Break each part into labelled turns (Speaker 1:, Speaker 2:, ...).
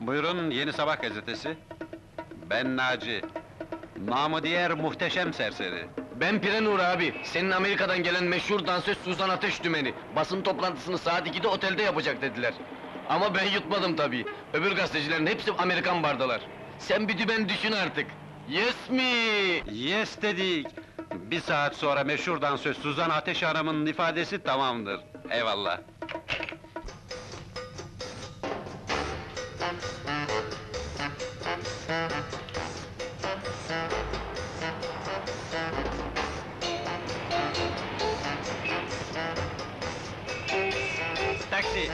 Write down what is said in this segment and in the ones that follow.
Speaker 1: Buyurun, Yeni Sabah gazetesi. Ben Naci. Namı diğer muhteşem serseri.
Speaker 2: Ben Pire Nur abi, senin Amerika'dan gelen meşhur dansöz Suzan Ateş Dümeni. Basın toplantısını saat 2'de otelde yapacak dediler. Ama ben yutmadım tabii. Öbür gazetecilerin hepsi Amerikan bardalar. Sen bir dümen düşün artık. Yes mi?
Speaker 1: Yes dedik! Bir saat sonra meşhur dansöz Suzan Ateş Hanım'ın ifadesi tamamdır. Eyvallah. Taksi!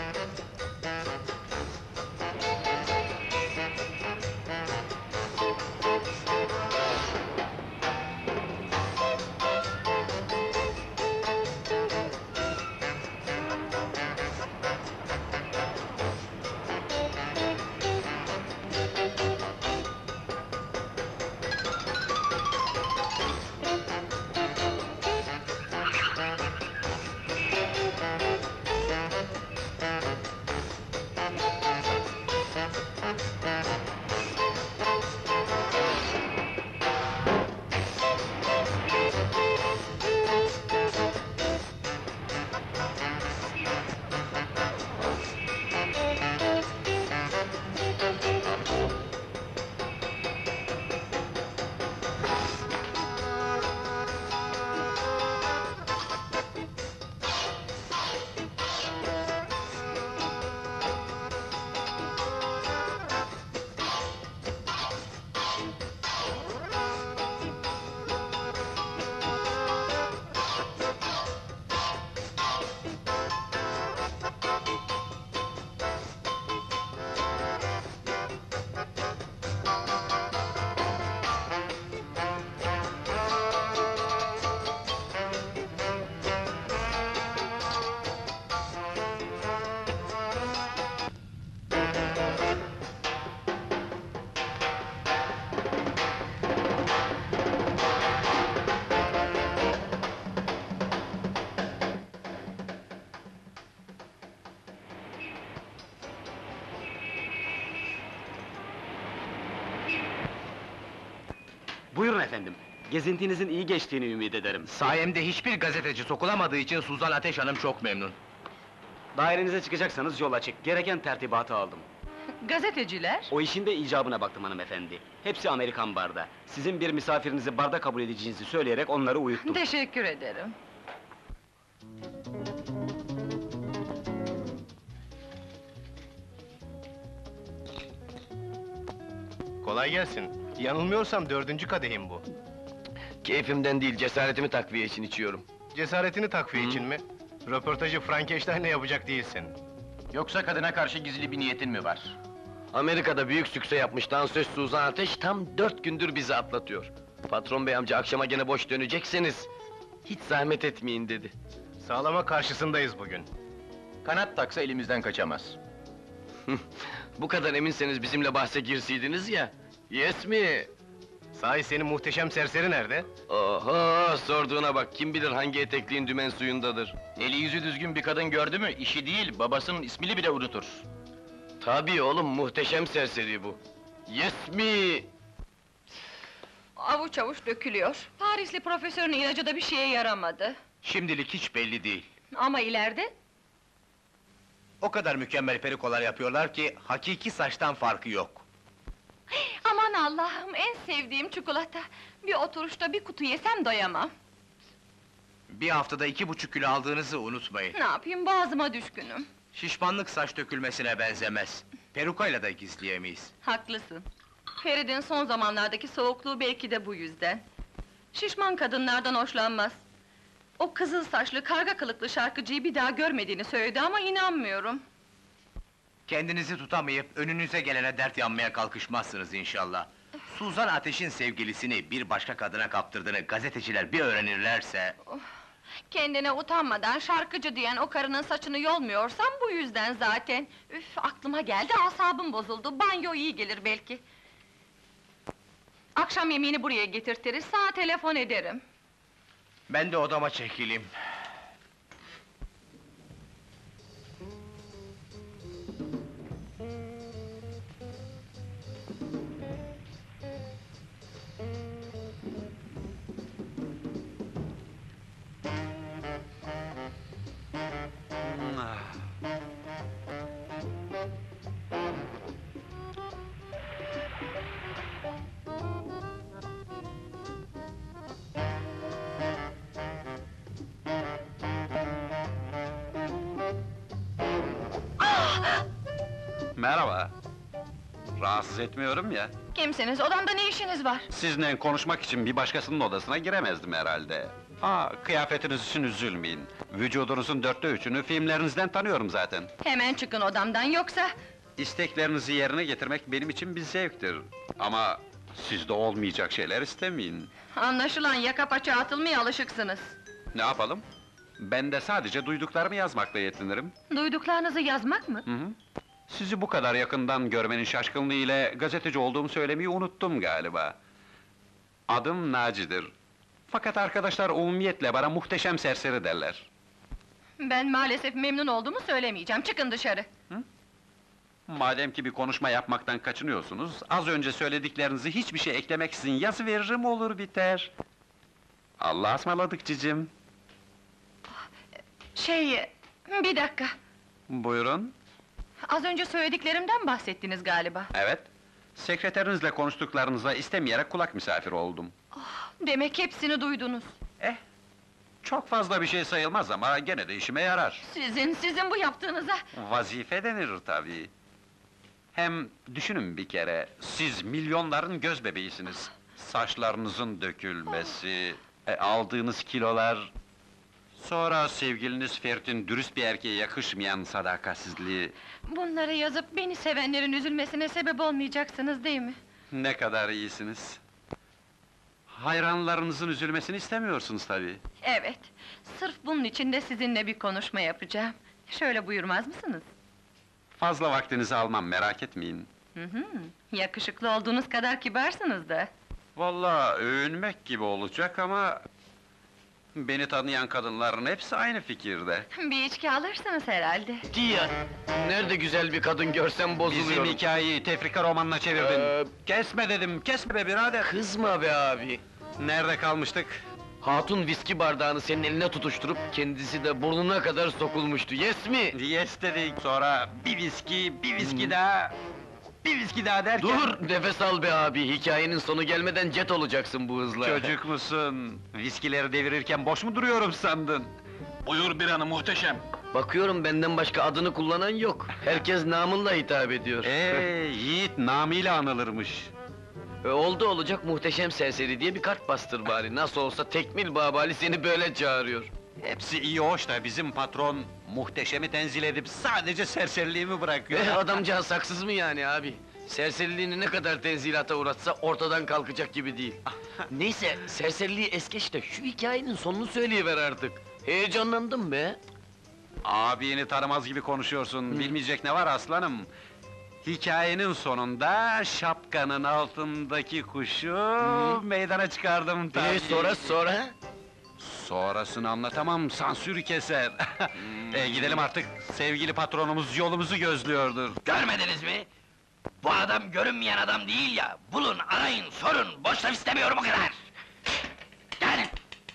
Speaker 3: Buyurun efendim. Gezintinizin iyi geçtiğini ümit ederim.
Speaker 4: Sayemde hiçbir gazeteci sokulamadığı için Suzan Ateş Hanım çok memnun.
Speaker 3: Dairenize çıkacaksanız yol açık. Gereken tertibatı aldım.
Speaker 5: Gazeteciler?
Speaker 3: O işin de icabına baktım hanımefendi. Hepsi Amerikan barda. Sizin bir misafirinizi barda kabul edeceğinizi söyleyerek onları uyuttum.
Speaker 5: Teşekkür ederim.
Speaker 4: Kolay gelsin. Yanılmıyorsam 4. kadehim bu.
Speaker 2: Keyfimden değil, cesaretimi takviye için içiyorum.
Speaker 4: Cesaretini takviye için mi? Röportajı Frankenstein'le yapacak değilsin.
Speaker 6: Yoksa kadına karşı gizli bir niyetin mi var?
Speaker 2: Amerika'da büyük sükse yapmış dansöz Suzan Ateş tam 4 gündür bizi atlatıyor. Patron bey amca akşama gene boş dönecekseniz hiç zahmet etmeyin dedi.
Speaker 4: Sağlama karşısındayız bugün.
Speaker 6: Kanat taksa elimizden kaçamaz.
Speaker 2: Bu kadar eminseniz bizimle bahse girseydiniz ya. Yes mi?
Speaker 4: Sahi senin muhteşem serseri nerede?
Speaker 2: Oho, sorduğuna bak, kim bilir hangi etekliğin dümen suyundadır.
Speaker 6: Eli yüzü düzgün bir kadın gördü mü, işi değil, babasının ismini bile unutur.
Speaker 2: Tabii oğlum, muhteşem serseri bu. Yes mi?
Speaker 5: Avuç avuç dökülüyor. Parisli profesörün ilacı da bir şeye yaramadı.
Speaker 6: Şimdilik hiç belli değil.
Speaker 5: Ama ileride?
Speaker 6: O kadar mükemmel perikolar yapıyorlar ki, hakiki saçtan farkı yok.
Speaker 5: Aman Allah'ım, en sevdiğim çikolata! Bir oturuşta bir kutu yesem doyamam.
Speaker 6: Bir haftada 2,5 kilo aldığınızı unutmayın.
Speaker 5: Ne yapayım, boğazıma düşkünüm.
Speaker 6: Şişmanlık saç dökülmesine benzemez. Perukayla da gizleyemeyiz.
Speaker 5: Haklısın. Ferid'in son zamanlardaki soğukluğu belki de bu yüzden. Şişman kadınlardan hoşlanmaz. O kızıl saçlı, karga kılıklı şarkıcıyı bir daha görmediğini söyledi ama inanmıyorum.
Speaker 6: Kendinizi tutamayıp önünüze gelene dert yanmaya kalkışmazsınız inşallah. Suzan Ateş'in sevgilisini bir başka kadına kaptırdığını gazeteciler bir öğrenirlerse...
Speaker 5: Kendine utanmadan şarkıcı diyen o karının saçını yolmuyorsam bu yüzden zaten. Üf, aklıma geldi, asabım bozuldu, banyo iyi gelir belki. Akşam yemeğini buraya getirtiriz, sana telefon ederim.
Speaker 6: Ben de odama çekileyim.
Speaker 1: Merhaba. Rahatsız etmiyorum ya.
Speaker 5: Kimsiniz, odamda ne işiniz var?
Speaker 1: Sizinle konuşmak için bir başkasının odasına giremezdim herhalde. Kıyafetiniz için üzülmeyin. Vücudunuzun 3'ünü filmlerinizden tanıyorum zaten.
Speaker 5: Hemen çıkın odamdan, yoksa...
Speaker 1: İsteklerinizi yerine getirmek benim için bir zevktir. Ama sizde olmayacak şeyler istemeyin.
Speaker 5: Anlaşılan yaka paça atılmaya alışıksınız.
Speaker 1: Ne yapalım? Ben de sadece duyduklarımı yazmakla yetinirim.
Speaker 5: Duyduklarınızı yazmak mı?
Speaker 1: Hı hı. Sizi bu kadar yakından görmenin şaşkınlığı ile gazeteci olduğumu söylemeyi unuttum galiba. Adım Naci'dir. Fakat arkadaşlar umumiyetle bana muhteşem serseri derler.
Speaker 5: Ben maalesef memnun olduğumu söylemeyeceğim, çıkın dışarı!
Speaker 1: Madem ki bir konuşma yapmaktan kaçınıyorsunuz, az önce söylediklerinizi hiçbir şey eklemeksizin yazıveririm olur biter. Allah'a ısmarladık cicim.
Speaker 5: Bir dakika!
Speaker 1: Buyurun.
Speaker 5: Az önce söylediklerimden bahsettiniz galiba.
Speaker 1: Evet. Sekreterinizle konuştuklarınıza istemeyerek kulak misafiri oldum.
Speaker 5: Demek hepsini duydunuz.
Speaker 1: Çok fazla bir şey sayılmaz ama gene de işime yarar.
Speaker 5: Sizin bu yaptığınıza...
Speaker 1: Vazife denir tabii. Hem düşünün bir kere, siz milyonların göz bebeğisiniz. Saçlarınızın dökülmesi, aldığınız kilolar... Sonra sevgiliniz Ferit'in dürüst bir erkeğe yakışmayan sadakatsizliği...
Speaker 5: Bunları yazıp beni sevenlerin üzülmesine sebep olmayacaksınız değil mi?
Speaker 1: Ne kadar iyisiniz. Hayranlarınızın üzülmesini istemiyorsunuz tabii.
Speaker 5: Evet, sırf bunun için de sizinle bir konuşma yapacağım. Şöyle buyurmaz mısınız?
Speaker 1: Fazla vaktinizi almam, merak etmeyin.
Speaker 5: Yakışıklı olduğunuz kadar kibarsınız da.
Speaker 1: Vallahi övünmek gibi olacak ama... Beni tanıyan kadınların hepsi aynı fikirde.
Speaker 5: Bir içki alırsınız herhalde.
Speaker 2: Ya, nerede güzel bir kadın görsem
Speaker 1: Bizim
Speaker 2: bozuluyorum.
Speaker 1: hikayeyi tefrika romanına çevirdin. Kesme dedim, kesme be birader!
Speaker 2: Kızma be abi!
Speaker 1: Nerede kalmıştık?
Speaker 2: Hatun viski bardağını senin eline tutuşturup, kendisi de burnuna kadar sokulmuştu, yes mi?
Speaker 1: Yes dedik, sonra bir viski daha... Bir viski daha derken...
Speaker 2: Dur, nefes al be abi, hikayenin sonu gelmeden cet olacaksın bu hızla.
Speaker 1: Çocuk musun? Viskileri devirirken boş mu duruyorum sandın?
Speaker 3: Buyur bir hanım muhteşem.
Speaker 2: Bakıyorum benden başka adını kullanan yok. Herkes namınla hitap ediyor.
Speaker 1: Yiğit namıyla anılırmış.
Speaker 2: Oldu olacak muhteşem serseri diye bir kart bastır bari. Nasıl olsa tekmil babali seni böyle çağırıyor.
Speaker 1: Hepsi iyi hoş da bizim patron... Muhteşemi tenzil edip sadece serseriliğimi bırakıyor.
Speaker 2: Adamcağız haksız mı yani abi? Serseriliğini ne kadar tenzilata uğratsa ortadan kalkacak gibi değil. Neyse, serseriliği es geç de şu hikayenin sonunu söyleyiver artık. Heyecanlandım be!
Speaker 1: Abini tanımaz gibi konuşuyorsun, bilmeyecek ne var aslanım? Hikayenin sonunda şapkanın altındaki kuşu meydana çıkardım tabii.
Speaker 2: Sonra?
Speaker 1: Sonrasını anlatamam, sansür keser. Gidelim artık, sevgili patronumuz yolumuzu gözlüyordur.
Speaker 7: Görmediniz mi? Bu adam görünmeyen adam değil ya! Bulun, arayın, sorun! Boş laf istemiyorum o kadar! Gel!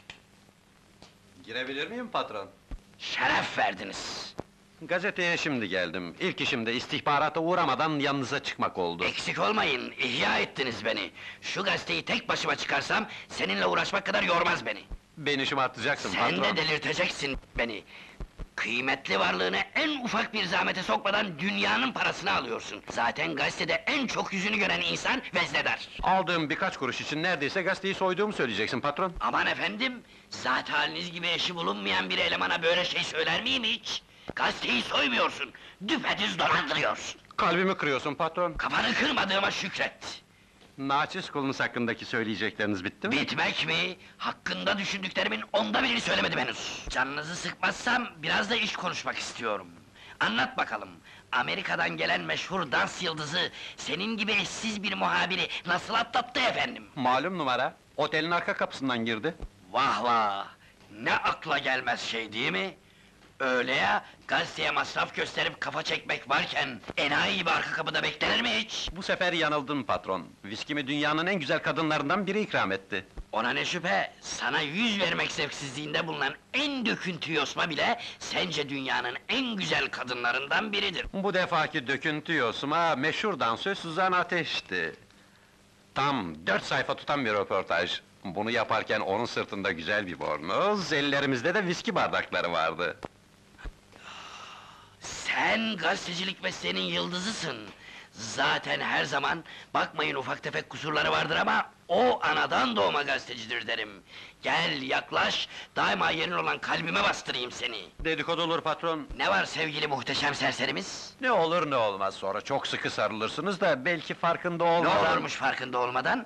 Speaker 1: Girebilir miyim patron?
Speaker 7: Şeref verdiniz!
Speaker 1: Gazeteye şimdi geldim. İlk işim de istihbarata uğramadan yanınıza çıkmak oldu.
Speaker 7: Eksik olmayın, ihya ettiniz beni! Şu gazeteyi tek başıma çıkarsam, seninle uğraşmak kadar yormaz beni!
Speaker 1: Beni şımartacaksın
Speaker 7: Sen
Speaker 1: patron.
Speaker 7: de delirteceksin beni! Kıymetli varlığını en ufak bir zahmete sokmadan dünyanın parasını alıyorsun. Zaten gazetede en çok yüzünü gören insan veznedar.
Speaker 1: Aldığım birkaç kuruş için neredeyse gazeteyi soyduğumu söyleyeceksin patron.
Speaker 7: Aman efendim, zat haliniz gibi eşi bulunmayan bir elemana böyle şey söyler miyim hiç? Gazeteyi soymuyorsun, düpedüz dolandırıyorsun.
Speaker 1: Kalbimi kırıyorsun patron.
Speaker 7: Kafanı kırmadığıma şükret.
Speaker 1: Naçiz kulunuz hakkındaki söyleyecekleriniz bitti mi?
Speaker 7: Bitmek mi? Hakkında düşündüklerimin 1/10'ını söylemedim henüz. Canınızı sıkmazsam biraz da iş konuşmak istiyorum. Anlat bakalım, Amerika'dan gelen meşhur dans yıldızı, senin gibi eşsiz bir muhabiri nasıl atlattı efendim?
Speaker 1: Malum numara, otelin arka kapısından girdi.
Speaker 7: Vah vah! Ne akla gelmez şey değil mi? Öyle ya, gazeteye masraf gösterip kafa çekmek varken... ...enayi gibi arka kapıda beklenir mi hiç?
Speaker 1: Bu sefer yanıldın patron. Viskimi dünyanın en güzel kadınlarından biri ikram etti.
Speaker 7: Ona ne şüphe, sana yüz vermek zevksizliğinde bulunan en döküntü yosma bile... ...sence dünyanın en güzel kadınlarından biridir.
Speaker 1: Bu defaki döküntü yosuma meşhur dansöz Suzan Ateş'ti. Tam 4 sayfa tutan bir röportaj. Bunu yaparken onun sırtında güzel bir bornoz, ellerimizde de viski bardakları vardı.
Speaker 7: Sen gazetecilik mesleğinin yıldızısın. Zaten her zaman, bakmayın ufak tefek kusurları vardır ama o anadan doğma gazetecidir derim. Gel yaklaş, daima yerin olan kalbime bastırayım seni.
Speaker 1: Dedikodu olur patron.
Speaker 7: Ne var sevgili muhteşem serserimiz?
Speaker 1: Ne olur ne olmaz, sonra çok sıkı sarılırsınız da belki farkında
Speaker 7: Ne
Speaker 1: olmadan...
Speaker 7: olurmuş farkında olmadan?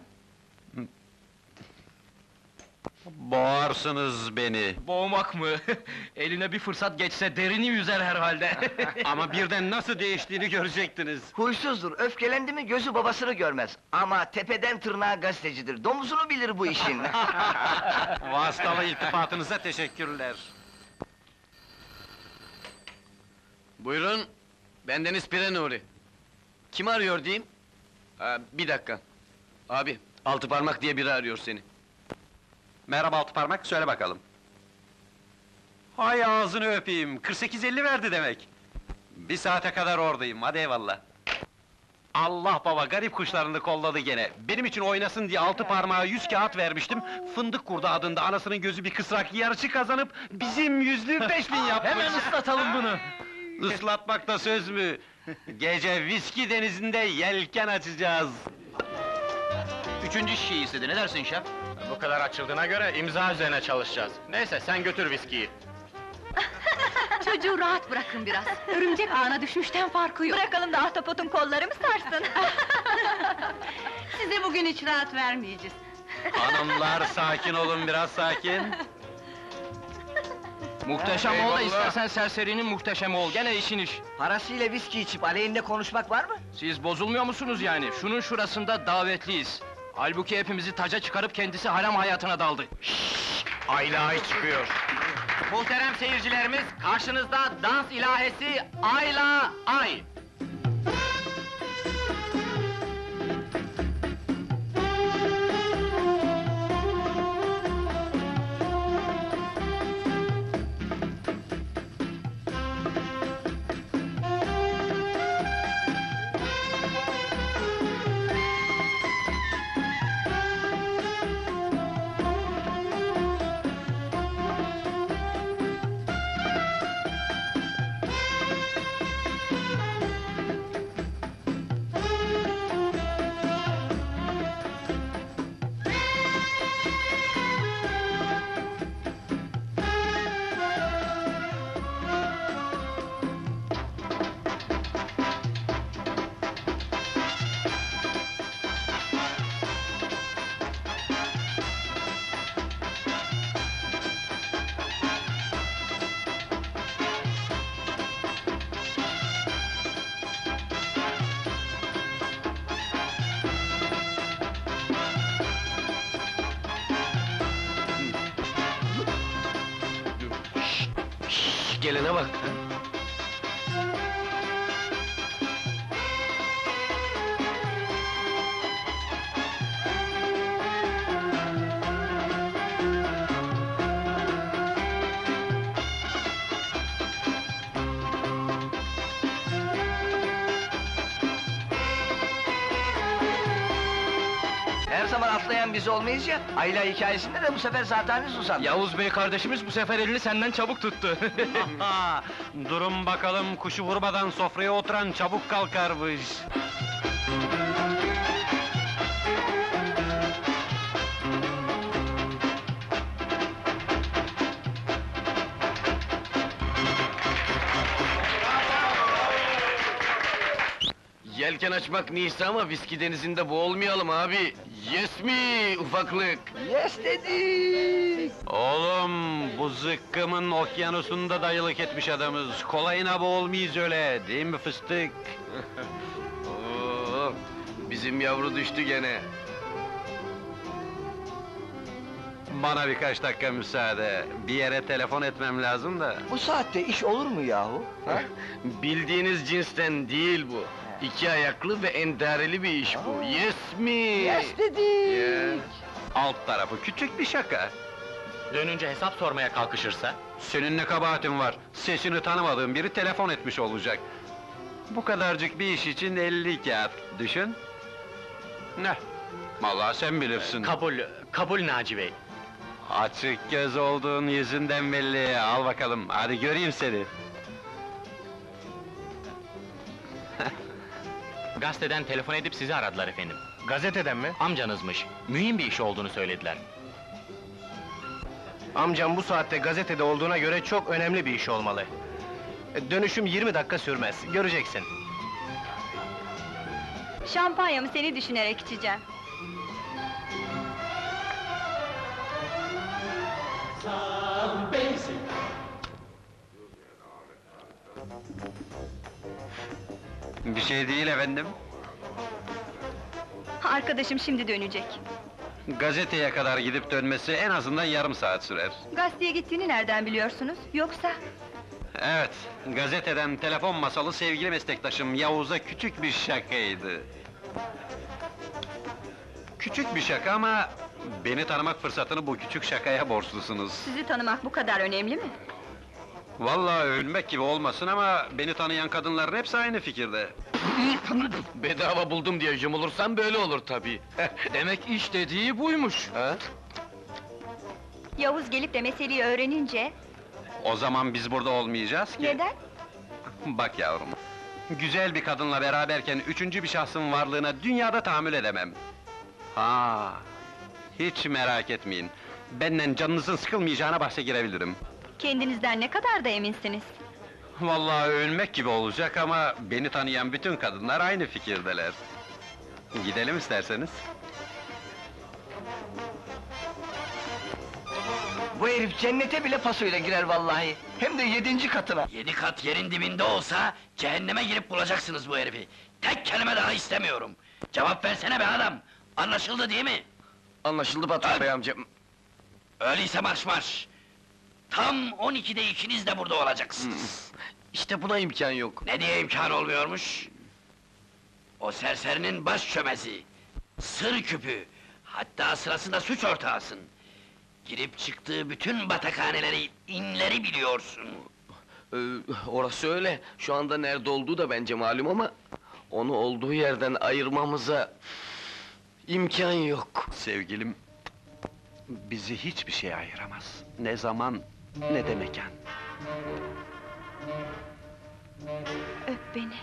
Speaker 1: Boğarsınız beni.
Speaker 2: Boğmak mı? Eline bir fırsat geçse derini yüzer herhalde.
Speaker 1: Ama birden nasıl değiştiğini görecektiniz.
Speaker 8: Huysuzdur, öfkelendi mi gözü babasını görmez. Ama tepeden tırnağa gazetecidir, domuzunu bilir bu işin.
Speaker 1: Vasıtalı iltifatınıza teşekkürler.
Speaker 2: Buyurun, bendeniz Pire Nuri. Kim arıyor diyeyim? Bir dakika. Abi, altı parmak diye biri arıyor seni.
Speaker 1: Merhaba Altıparmak, söyle bakalım. Hay ağzını öpeyim, 48.50 verdi demek. Bir saate kadar oradayım, hadi eyvallah. Allah baba, garip kuşlarını kolladı gene. Benim için oynasın diye altı parmağa 100 kağıt vermiştim. Fındık Kurdu adında anasının gözü bir kısrak yarışı kazanıp... ...bizim 100'lü 5000 yapmış.
Speaker 2: Hemen ıslatalım bunu!
Speaker 1: Islatmak da söz mü? Gece viski denizinde yelken açacağız.
Speaker 6: Üçüncü şişeyi istedi, ne dersin şef? Bu kadar açıldığına göre imza üzerine çalışacağız. Neyse, sen götür viskiyi.
Speaker 5: Çocuğu rahat bırakın biraz. Örümcek ağına düşmüşten farkı yok. Bırakalım da ahtapotun kolları mı sarsın? Size bugün hiç rahat vermeyeceğiz.
Speaker 1: Hanımlar sakin olun, biraz sakin.
Speaker 2: Muhteşem ol da istersen serserinin muhteşem ol, gene işin iş.
Speaker 8: Parasıyla viski içip aleyhinde konuşmak var mı?
Speaker 2: Siz bozulmuyor musunuz yani? Şunun şurasında davetliyiz. Halbuki hepimizi taca çıkarıp kendisi haram hayatına daldı.
Speaker 6: Ayla ay çıkıyor.
Speaker 2: Muhterem seyircilerimiz, karşınızda dans ilahesi Ayla Ay. Gelene bak!
Speaker 8: Her zaman atlayan biz olmayız ya, Ayla hikayesinde de bu sefer zaten susan.
Speaker 2: Yavuz Bey kardeşimiz bu sefer elini senden çabuk tuttu.
Speaker 1: Durun bakalım, kuşu vurmadan sofraya oturan çabuk kalkarmış.
Speaker 2: Yelken açmak neyse ama viski denizinde boğulmayalım abi. Yes mi ufaklık?
Speaker 8: Yes dedik!
Speaker 1: Oğlum, bu zıkkımın okyanusunda dayılık etmiş adamız. Kolayına boğulmayız öyle, değil mi fıstık?
Speaker 2: Oo, bizim yavru düştü gene.
Speaker 1: Bana birkaç dakika müsaade. Bir yere telefon etmem lazım da.
Speaker 8: Bu saatte iş olur mu yahu? Ha?
Speaker 2: Bildiğiniz cinsten değil bu. İki ayaklı ve entareli bir iş bu. Yes mi?
Speaker 8: Yes dedik!
Speaker 2: Yeah.
Speaker 1: Alt tarafı küçük bir şaka.
Speaker 6: Dönünce hesap sormaya kalkışırsa?
Speaker 1: Senin ne kabahatin var? Sesini tanımadığın biri telefon etmiş olacak. Bu kadarcık bir iş için 50 kağıt, düşün. Ne? Vallahi sen bilirsin.
Speaker 6: Kabul Naci Bey.
Speaker 1: Açık göz olduğun yüzünden belli. Al bakalım, hadi göreyim seni.
Speaker 9: Gazeteden telefon edip sizi aradılar efendim.
Speaker 4: Gazeteden mi?
Speaker 9: Amcanızmış. Mühim bir iş olduğunu söylediler.
Speaker 4: Amcam bu saatte gazetede olduğuna göre çok önemli bir iş olmalı. Dönüşüm 20 dakika sürmez, göreceksin.
Speaker 5: Şampanyamı seni düşünerek içeceğim.
Speaker 1: Bir şey değil efendim.
Speaker 5: Arkadaşım şimdi dönecek.
Speaker 1: Gazeteye kadar gidip dönmesi en azından yarım saat sürer.
Speaker 5: Gazeteye gittiğini nereden biliyorsunuz? Yoksa...
Speaker 1: Evet, gazeteden telefon masalı sevgili meslektaşım Yavuz'a küçük bir şakaydı. Küçük bir şaka ama... Beni tanımak fırsatını bu küçük şakaya borçlusunuz.
Speaker 5: Sizi tanımak bu kadar önemli mi?
Speaker 1: Vallahi ölmek gibi olmasın ama... Beni tanıyan kadınların hepsi aynı fikirde.
Speaker 2: Bedava buldum diye yumulursan böyle olur tabii. Demek iş dediği buymuş. Ha?
Speaker 5: Yavuz gelip de meseleyi öğrenince...
Speaker 1: O zaman biz burada olmayacağız ki.
Speaker 5: Neden?
Speaker 1: Bak yavrum, güzel bir kadınla beraberken üçüncü bir şahsın varlığına dünyada tahammül edemem. Ha, hiç merak etmeyin. Benden canınızın sıkılmayacağına bahse girebilirim.
Speaker 5: Kendinizden ne kadar da eminsiniz.
Speaker 1: Vallahi ölmek gibi olacak ama beni tanıyan bütün kadınlar aynı fikirdeler. Gidelim isterseniz.
Speaker 8: Bu herif cennete bile pasoyla girer vallahi. Hem de 7. katına.
Speaker 7: 7 kat yerin dibinde olsa, cehenneme girip bulacaksınız bu herifi. Tek kelime daha istemiyorum. Cevap versene be adam! Anlaşıldı değil mi?
Speaker 2: Anlaşıldı patron bey amca.
Speaker 7: Öyleyse marş marş! Tam 12'de ikiniz de burada olacaksınız.
Speaker 2: İşte buna imkan yok.
Speaker 7: Ne diye imkan olmuyormuş? O serserinin baş çömezi, sır küpü, hatta sırasında suç ortağısın. Girip çıktığı bütün batakhaneleri, inleri biliyorsun.
Speaker 2: Orası öyle. Şu anda nerede olduğu da bence malum ama... ...onu olduğu yerden ayırmamıza... ...imkan yok.
Speaker 1: Sevgilim, bizi hiçbir şey ayıramaz. Ne zaman, ne de mekan.
Speaker 5: Öp beni.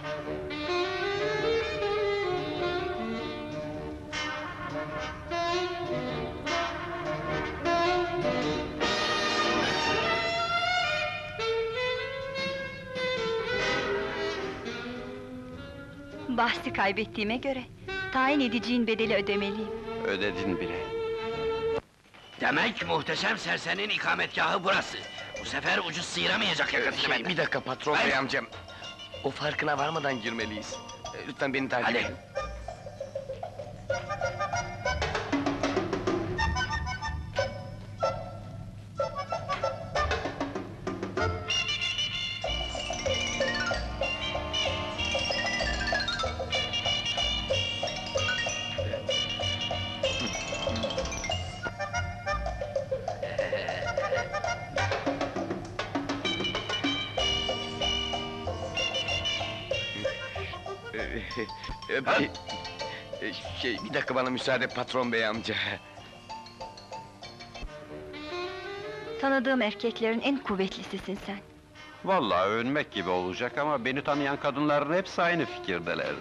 Speaker 5: Bahsi kaybettiğime göre... ...tayin edeceğin bedeli ödemeliyim.
Speaker 1: Ödedin bile.
Speaker 7: Demek muhteşem serserinin ikametgahı burası. Bu sefer ucuz sıyıramayacak yakasını benden.
Speaker 2: Bir dakika patron
Speaker 7: Hayır.
Speaker 2: bey amcam. O farkına varmadan girmeliyiz. Lütfen beni takip
Speaker 7: Hadi.
Speaker 2: edin. Bir dakika bana müsaade patron bey amca.
Speaker 5: Tanıdığım erkeklerin en kuvvetlisisin sen.
Speaker 1: Vallahi ölmek gibi olacak ama beni tanıyan kadınların hepsi aynı fikirdeler.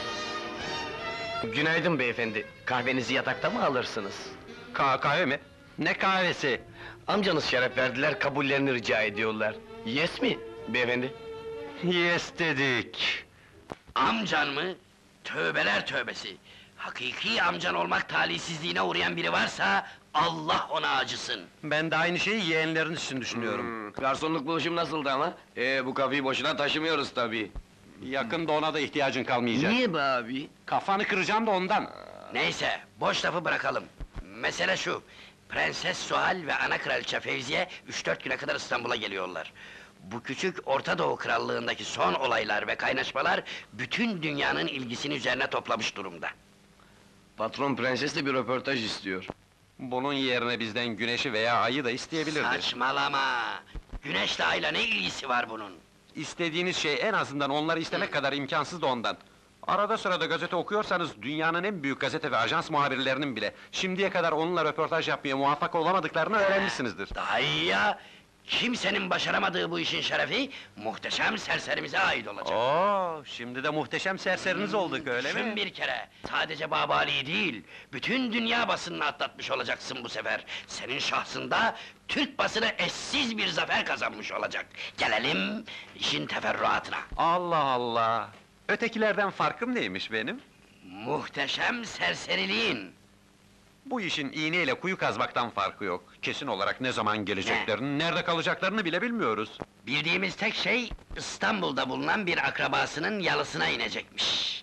Speaker 2: Günaydın beyefendi. Kahvenizi yatakta mı alırsınız?
Speaker 1: Kahve mi? Ne kahvesi?
Speaker 2: Amcanız şeref verdiler, kabullerini rica ediyorlar. Yes mi beyefendi?
Speaker 1: Yes dedik.
Speaker 7: Amcan mı? Tövbeler tövbesi! Hakiki amcan olmak talihsizliğine uğrayan biri varsa... ...Allah ona acısın!
Speaker 1: Ben de aynı şeyi yeğenleriniz için düşünüyorum.
Speaker 2: Garsonluk buluşum nasıldı ama? Bu kafayı boşuna taşımıyoruz tabii.
Speaker 1: Yakında ona da ihtiyacın kalmayacak.
Speaker 2: Niye be abi?
Speaker 1: Kafanı kıracağım da ondan.
Speaker 7: Neyse, boş lafı bırakalım. Mesele şu... Prenses Suhal ve ana kraliçe Fevziye 3-4 güne kadar İstanbul'a geliyorlar. Bu küçük Orta Doğu Krallığındaki son olaylar ve kaynaşmalar... ...bütün dünyanın ilgisini üzerine toplamış durumda.
Speaker 2: Patron prensesle bir röportaj istiyor.
Speaker 1: Bunun yerine bizden güneşi veya ayı da isteyebilirdi.
Speaker 7: Saçmalama! Güneşle ayla ne ilgisi var bunun?
Speaker 1: İstediğiniz şey en azından onları istemek kadar imkansız da ondan. Arada sırada gazete okuyorsanız, dünyanın en büyük gazete ve ajans muhabirlerinin bile... ...şimdiye kadar onunla röportaj yapmaya muvaffak olamadıklarını öğrenmişsinizdir.
Speaker 7: Daha iyi ya! Kimsenin başaramadığı bu işin şerefi, muhteşem serserimize ait olacak.
Speaker 1: Oo, şimdi de muhteşem serseriniz olduk, öyle
Speaker 7: Düşün
Speaker 1: mi?
Speaker 7: bir kere, sadece Babali'yi değil, bütün dünya basınını atlatmış olacaksın bu sefer. Senin şahsında, Türk basını eşsiz bir zafer kazanmış olacak. Gelelim, işin teferruatına.
Speaker 1: Allah Allah! Ötekilerden farkım neymiş benim?
Speaker 7: Muhteşem serseriliğin.
Speaker 1: Bu işin iğneyle kuyu kazmaktan farkı yok. Kesin olarak ne zaman geleceklerini, nerede kalacaklarını bile bilmiyoruz.
Speaker 7: Bildiğimiz tek şey, İstanbul'da bulunan bir akrabasının yalısına inecekmiş.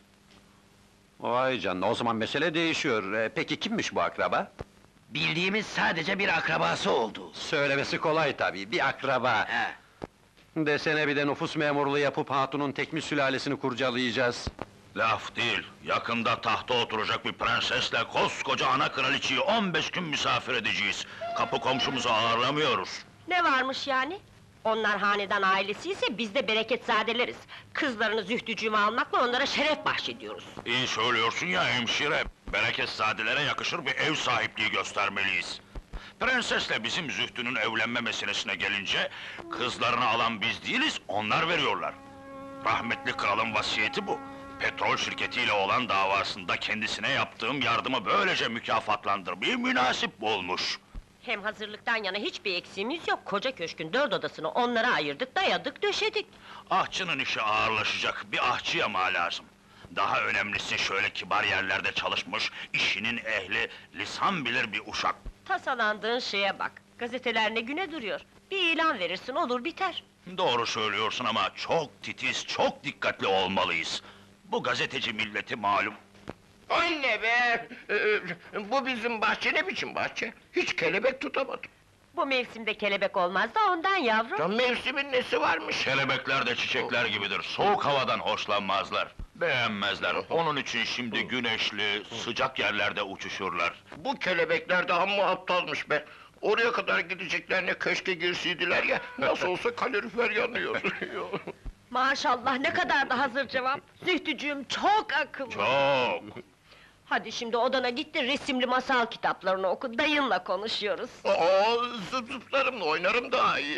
Speaker 1: Vay canına, o zaman mesele değişiyor. Peki kimmiş bu akraba?
Speaker 7: Bildiğimiz sadece bir akrabası oldu.
Speaker 1: Söylemesi kolay tabii, bir akraba.
Speaker 7: He.
Speaker 1: Desene bir de nüfus memurluğu yapıp hatunun tekmil sülalesini kurcalayacağız.
Speaker 10: Laf değil, yakında tahta oturacak bir prensesle koskoca ana kraliçeyi 15 gün misafir edeceğiz. Kapı komşumuzu ağırlamıyoruz.
Speaker 11: Ne varmış yani? Onlar hanedan ailesiyse biz de bereketzadeleriz. Kızlarını zühtücüğüme almakla onlara şeref bahşediyoruz.
Speaker 10: İyi söylüyorsun ya hemşire, bereketzadelere yakışır bir ev sahipliği göstermeliyiz. Prensesle bizim Zühtü'nün evlenme meselesine gelince, kızlarını alan biz değiliz, onlar veriyorlar. Rahmetli kralın vasiyeti bu. Petrol şirketiyle olan davasında kendisine yaptığım yardımı böylece mükafatlandırmayı münasip bulmuş.
Speaker 11: Hem hazırlıktan yana hiçbir eksiğimiz yok. Koca köşkün 4 odasını onlara ayırdık, dayadık, döşedik.
Speaker 10: Ahçının işi ağırlaşacak, bir ahçıya mı lazım? Daha önemlisi şöyle kibar yerlerde çalışmış, işinin ehli, lisan bilir bir uşak.
Speaker 11: Tasalandığın şeye bak. Gazeteler ne güne duruyor. Bir ilan verirsin, olur biter.
Speaker 10: Doğru söylüyorsun ama çok titiz, çok dikkatli olmalıyız. Bu gazeteci milleti malum.
Speaker 2: Anne be! Bu bizim bahçe ne biçim bahçe? Hiç kelebek tutamadım.
Speaker 11: Bu mevsimde kelebek olmaz da ondan yavrum.
Speaker 2: Ya mevsimin nesi varmış?
Speaker 10: Kelebekler de çiçekler gibidir, soğuk havadan hoşlanmazlar. Beğenmezler, onun için şimdi güneşli, sıcak yerlerde uçuşurlar.
Speaker 2: Bu kelebekler de amma aptalmış be! Oraya kadar gideceklerine köşke girseydiler ya, nasıl olsa kalorifer yanıyor.
Speaker 11: Maşallah, ne kadar da hazır cevap! Zühtücüğüm çok akıllı!
Speaker 10: Çok!
Speaker 11: Hadi şimdi odana git de resimli masal kitaplarını oku, dayınla konuşuyoruz.
Speaker 2: Aa, zıplarımla oynarım daha iyi.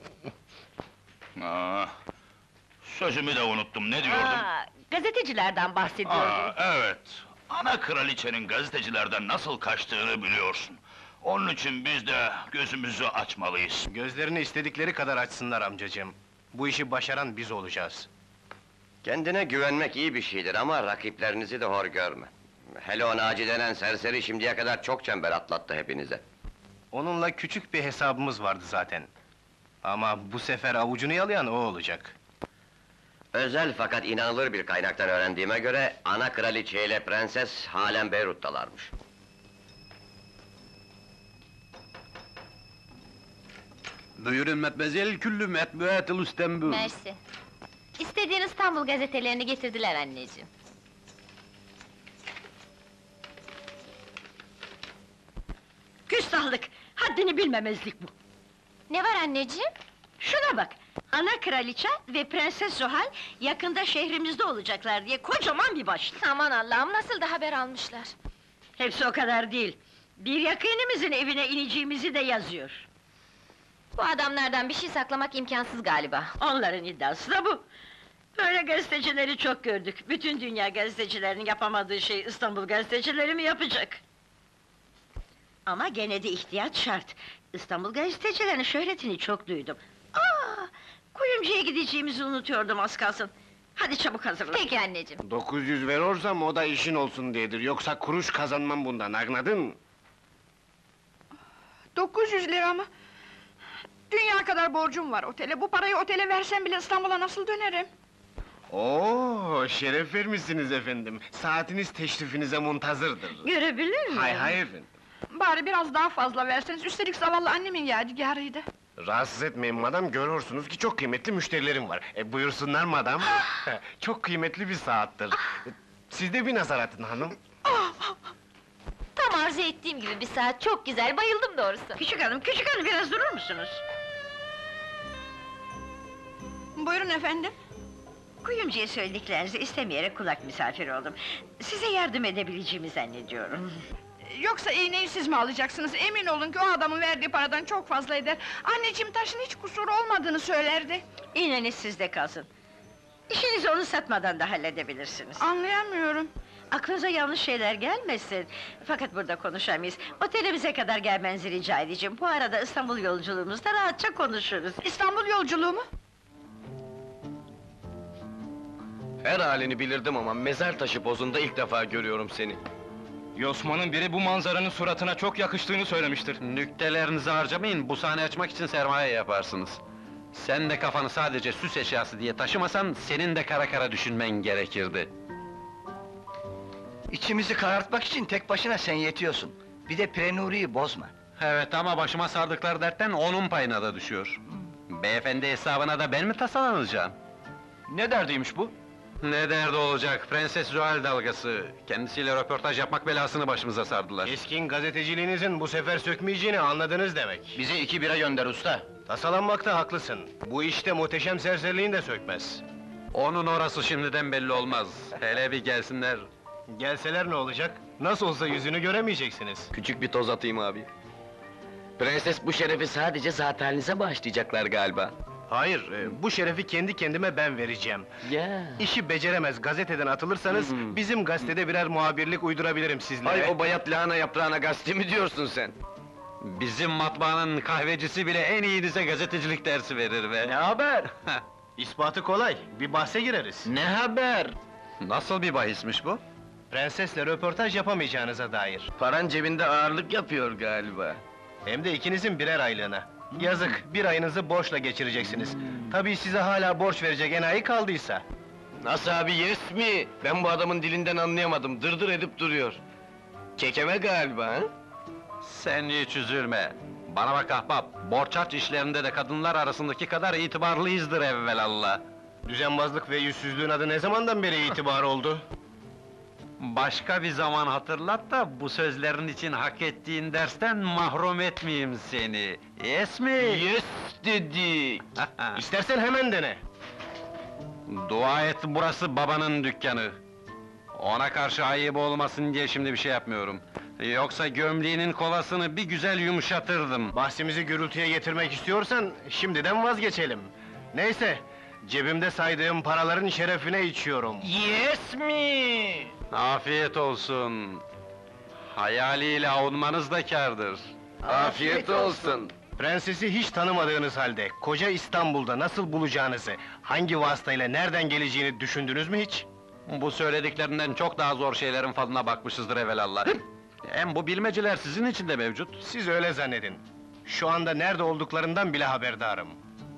Speaker 10: Sözümü de unuttum, ne diyordum?
Speaker 11: Gazetecilerden bahsediyordum.
Speaker 10: Evet, ana kraliçenin gazetecilerden nasıl kaçtığını biliyorsun. Onun için biz de gözümüzü açmalıyız.
Speaker 4: Gözlerini istedikleri kadar açsınlar amcacığım. Bu işi başaran biz olacağız.
Speaker 12: Kendine güvenmek iyi bir şeydir ama rakiplerinizi de hor görme. Hele o Naci denen serseri şimdiye kadar çok çember atlattı hepinize.
Speaker 4: Onunla küçük bir hesabımız vardı zaten. Ama bu sefer avucunu yalayan o olacak.
Speaker 12: Özel fakat inanılır bir kaynaktan öğrendiğime göre, ana kraliçe ile prenses halen Beyrut'talarmış.
Speaker 1: Buyurun metmezel, küllü metbuatul İstanbul.
Speaker 13: Mersi. İstediğin İstanbul gazetelerini getirdiler anneciğim.
Speaker 11: Küstahlık, haddini bilmemezlik bu.
Speaker 13: Ne var anneciğim?
Speaker 11: Şuna bak, ana kraliçe ve prenses Zuhal yakında şehrimizde olacaklar diye kocaman bir başlık.
Speaker 13: Aman Allah'ım, nasıl da haber almışlar?
Speaker 11: Hepsi o kadar değil. Bir yakınımızın evine ineceğimizi de yazıyor.
Speaker 13: Bu adamlardan bir şey saklamak imkansız galiba.
Speaker 11: Onların iddiası da bu. Böyle gazetecileri çok gördük. Bütün dünya gazetecilerinin yapamadığı şey İstanbul gazetecileri mi yapacak? Ama gene de ihtiyaç şart. İstanbul gazetecilerinin şöhretini çok duydum. Kuyumcuya gideceğimizi unutuyordum az kalsın. Hadi çabuk hazırlan.
Speaker 13: Peki anneciğim.
Speaker 14: 900 veriyorsam o da işin olsun diyedir. Yoksa kuruş kazanmam bundan, anladın?
Speaker 15: 900 lira mı? Dünya kadar borcum var otele. Bu parayı otele versem bile İstanbul'a nasıl dönerim?
Speaker 14: Oo, şeref vermişsiniz efendim. Saatiniz teşrifinize muntazırdır.
Speaker 11: Görebilir miyim?
Speaker 14: Hay hay efendim.
Speaker 15: Bari biraz daha fazla verseniz, üstelik zavallı annemin yadigarıydı.
Speaker 14: Rahatsız etmeyin madam, görüyorsunuz ki çok kıymetli müşterilerim var. Buyursunlar madam. Çok kıymetli bir saattir. Siz de bir nazar atın hanım.
Speaker 13: Tam arzu ettiğim gibi bir saat, çok güzel, bayıldım doğrusu.
Speaker 11: Küçük hanım, biraz durur musunuz?
Speaker 15: Buyurun efendim.
Speaker 11: Kuyumcuya söylediklerinizi istemeyerek kulak misafiri oldum. Size yardım edebileceğimi zannediyorum.
Speaker 15: Yoksa iğneyi siz mi alacaksınız? Emin olun ki o adamın verdiği paradan çok fazla eder. Anneciğim taşın hiç kusuru olmadığını söylerdi.
Speaker 11: İğneniz sizde kalsın. İşinizi onu satmadan da halledebilirsiniz.
Speaker 15: Anlayamıyorum.
Speaker 11: Aklınıza yanlış şeyler gelmesin. Fakat burada konuşamayız. Otelimize kadar gelmenizi rica edeceğim. Bu arada İstanbul yolculuğumuzda rahatça konuşuruz.
Speaker 15: İstanbul yolculuğu mu?
Speaker 2: Her halini bilirdim ama mezar taşı pozunda ilk defa görüyorum seni.
Speaker 4: Yosman'ın biri bu manzaranın suratına çok yakıştığını söylemiştir.
Speaker 1: Nüktelerinizi harcamayın, bu sahne açmak için sermaye yaparsınız. Sen de kafanı sadece süs eşyası diye taşımasan, senin de kara kara düşünmen gerekirdi.
Speaker 8: İçimizi karartmak için tek başına sen yetiyorsun. Bir de Prenuri'yi bozma.
Speaker 1: Evet ama başıma sardıkları dertten onun payına da düşüyor. Beyefendi hesabına da ben mi tasalanacağım?
Speaker 2: Ne derdiymiş bu?
Speaker 1: Ne derdi olacak, Prenses Zuhal dalgası. Kendisiyle röportaj yapmak belasını başımıza sardılar.
Speaker 4: Keskin gazeteciliğinizin bu sefer sökmeyeceğini anladınız demek.
Speaker 2: Bize 2 bira gönder usta.
Speaker 4: Tasalanmakta haklısın. Bu işte muhteşem serseriliğin de sökmez.
Speaker 1: Onun orası şimdiden belli olmaz. Hele bir gelsinler.
Speaker 4: Gelseler ne olacak? Nasıl olsa yüzünü göremeyeceksiniz.
Speaker 2: Küçük bir toz atayım abi. Prenses bu şerefi sadece zat halinize bağışlayacaklar galiba.
Speaker 4: Hayır, bu şerefi kendi kendime ben vereceğim.
Speaker 2: Ya.
Speaker 4: İşi beceremez, gazeteden atılırsanız, bizim gazetede birer muhabirlik uydurabilirim sizlere.
Speaker 2: Ay o bayat lahana yaprağına gazete mi diyorsun sen?
Speaker 1: Bizim matbaanın kahvecisi bile en iyinize gazetecilik dersi verir be.
Speaker 4: Ne haber? İspatı kolay, bir bahse gireriz.
Speaker 2: Ne haber?
Speaker 1: Nasıl bir bahismiş bu?
Speaker 4: Prensesle röportaj yapamayacağınıza dair.
Speaker 2: Paran cebinde ağırlık yapıyor galiba.
Speaker 4: Hem de ikinizin birer aylığına. Yazık, bir ayınızı borçla geçireceksiniz. Tabii size hala borç verecek enayi kaldıysa.
Speaker 2: Nasıl abi, yes mi? Ben bu adamın dilinden anlayamadım, dırdır edip duruyor. Kekeme galiba, ha?
Speaker 1: Sen hiç üzülme. Bana bak ahbap, borç harç işlerinde de kadınlar arasındaki kadar itibarlıyızdır evvelallah.
Speaker 4: Düzenbazlık ve yüzsüzlüğün adı ne zamandan beri itibar oldu?
Speaker 1: Başka bir zaman hatırlat da bu sözlerin için hak ettiğin dersten mahrum etmeyeyim seni. Yes mi?
Speaker 2: Yes dedik!
Speaker 4: İstersen hemen dene.
Speaker 1: Dua et, burası babanın dükkanı. Ona karşı ayıp olmasın diye şimdi bir şey yapmıyorum. Yoksa gömleğinin kolasını bir güzel yumuşatırdım.
Speaker 4: Bahsimizi gürültüye getirmek istiyorsan, şimdiden vazgeçelim. Neyse, cebimde saydığım paraların şerefine içiyorum.
Speaker 2: Yes mi?
Speaker 1: Afiyet olsun. Hayaliyle avunmanız da kârdır.
Speaker 2: Afiyet olsun.
Speaker 4: Prensesi hiç tanımadığınız halde, koca İstanbul'da nasıl bulacağınızı, hangi vasıtayla nereden geleceğini düşündünüz mü hiç?
Speaker 1: Bu söylediklerinden çok daha zor şeylerin fadına bakmışızdır evvelallah. Hem bu bilmeceler sizin için de mevcut.
Speaker 4: Siz öyle zannedin. Şu anda nerede olduklarından bile haberdarım.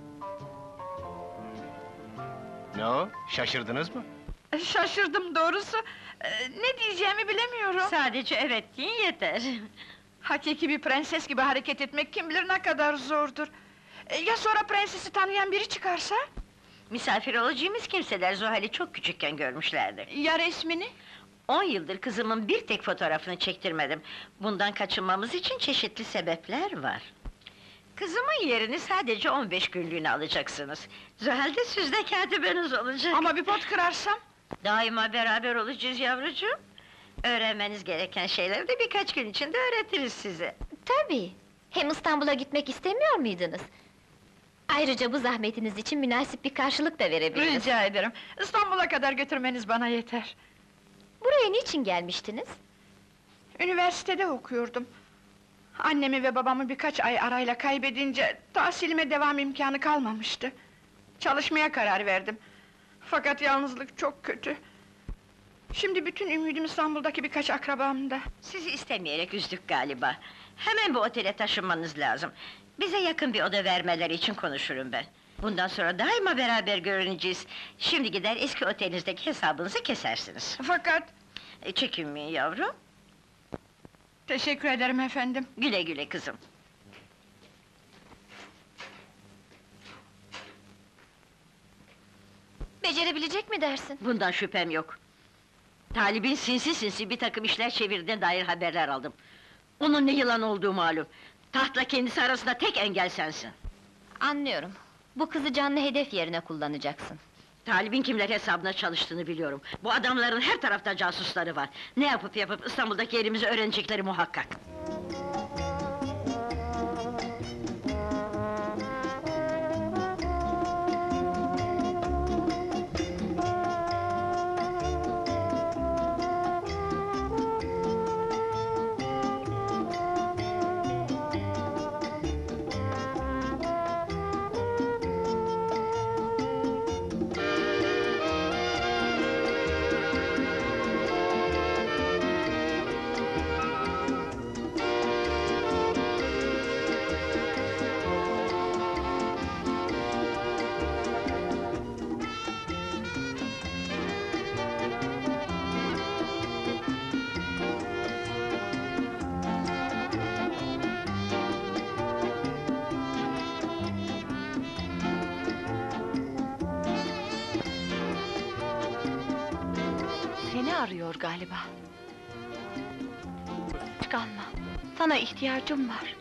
Speaker 4: Ne o? Şaşırdınız mı?
Speaker 15: Şaşırdım doğrusu. Ne diyeceğimi bilemiyorum.
Speaker 11: Sadece evet deyin yeter.
Speaker 15: Hakiki bir prenses gibi hareket etmek kim bilir ne kadar zordur. Ya sonra prensesi tanıyan biri çıkarsa?
Speaker 11: Misafir olacağımız kimseler Zuhal'i çok küçükken görmüşlerdi.
Speaker 15: Ya resmini?
Speaker 11: 10 yıldır kızımın bir tek fotoğrafını çektirmedim. Bundan kaçınmamız için çeşitli sebepler var. Kızımın yerini sadece 15 günlüğüne alacaksınız. Zuhal de sizde katibeniz olacak.
Speaker 15: Ama bir pot kırarsam?
Speaker 11: Daima beraber olacağız yavrucuğum. Öğrenmeniz gereken şeyleri de birkaç gün içinde öğretiriz size.
Speaker 13: Tabii. Hem İstanbul'a gitmek istemiyor muydunuz? Ayrıca bu zahmetiniz için münasip bir karşılık da verebiliriz.
Speaker 15: Rica ederim. İstanbul'a kadar götürmeniz bana yeter.
Speaker 13: Buraya niçin gelmiştiniz?
Speaker 15: Üniversitede okuyordum. Annemi ve babamı birkaç ay arayla kaybedince tahsilime devam imkanı kalmamıştı. Çalışmaya karar verdim. Fakat yalnızlık çok kötü. Şimdi bütün ümidim İstanbul'daki birkaç akrabamda.
Speaker 11: Sizi istemeyerek üzdük galiba. Hemen bu otele taşınmanız lazım. Bize yakın bir oda vermeleri için konuşurum ben. Bundan sonra daima beraber görüneceğiz. Şimdi gider eski otelinizdeki hesabınızı kesersiniz.
Speaker 15: Fakat...
Speaker 11: Çekinmeyin yavrum.
Speaker 15: Teşekkür ederim efendim.
Speaker 11: Güle güle kızım.
Speaker 13: Becerebilecek mi dersin?
Speaker 11: Bundan şüphem yok. Talibin sinsi sinsi bir takım işler çevirdiğine dair haberler aldım. Onun ne yılan olduğu malum. Tahtla kendisi arasında tek engel sensin.
Speaker 13: Anlıyorum. Bu kızı canlı hedef yerine kullanacaksın.
Speaker 11: Talib'in kimler hesabına çalıştığını biliyorum. Bu adamların her tarafta casusları var. Ne yapıp İstanbul'daki yerimizi öğrenecekleri muhakkak.
Speaker 5: Seni arıyor galiba. Kalma, sana ihtiyacım var.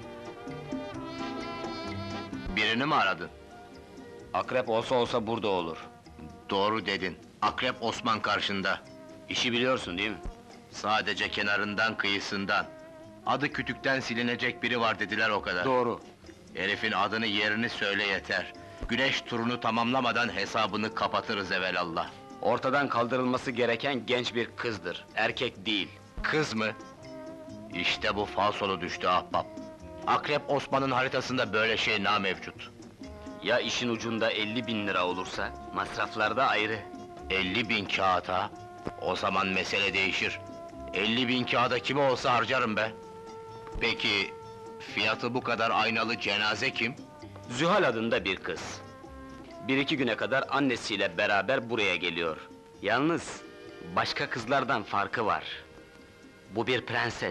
Speaker 6: Birini mi aradın?
Speaker 3: Akrep olsa olsa burada olur.
Speaker 6: Doğru dedin. Akrep Osman karşında.
Speaker 3: İşi biliyorsun değil mi?
Speaker 6: Sadece kenarından kıyısından. Adı kütükten silinecek biri var dediler o kadar.
Speaker 3: Doğru.
Speaker 6: Herifin adını yerini söyle yeter. Güneş turunu tamamlamadan hesabını kapatırız evelallah.
Speaker 3: Ortadan kaldırılması gereken genç bir kızdır, erkek değil.
Speaker 6: Kız mı? İşte bu falsolu düştü ahbap. Akrep Osman'ın haritasında böyle şey namevcut.
Speaker 3: Ya işin ucunda 50.000 lira olursa, masraflar da ayrı.
Speaker 6: 50.000 kağıta? O zaman mesele değişir. 50.000 kağıda kime olsa harcarım be. Peki, fiyatı bu kadar aynalı cenaze kim?
Speaker 3: Zühal adında bir kız. 1-2 güne kadar annesiyle beraber buraya geliyor. Yalnız, başka kızlardan farkı var. Bu bir prenses.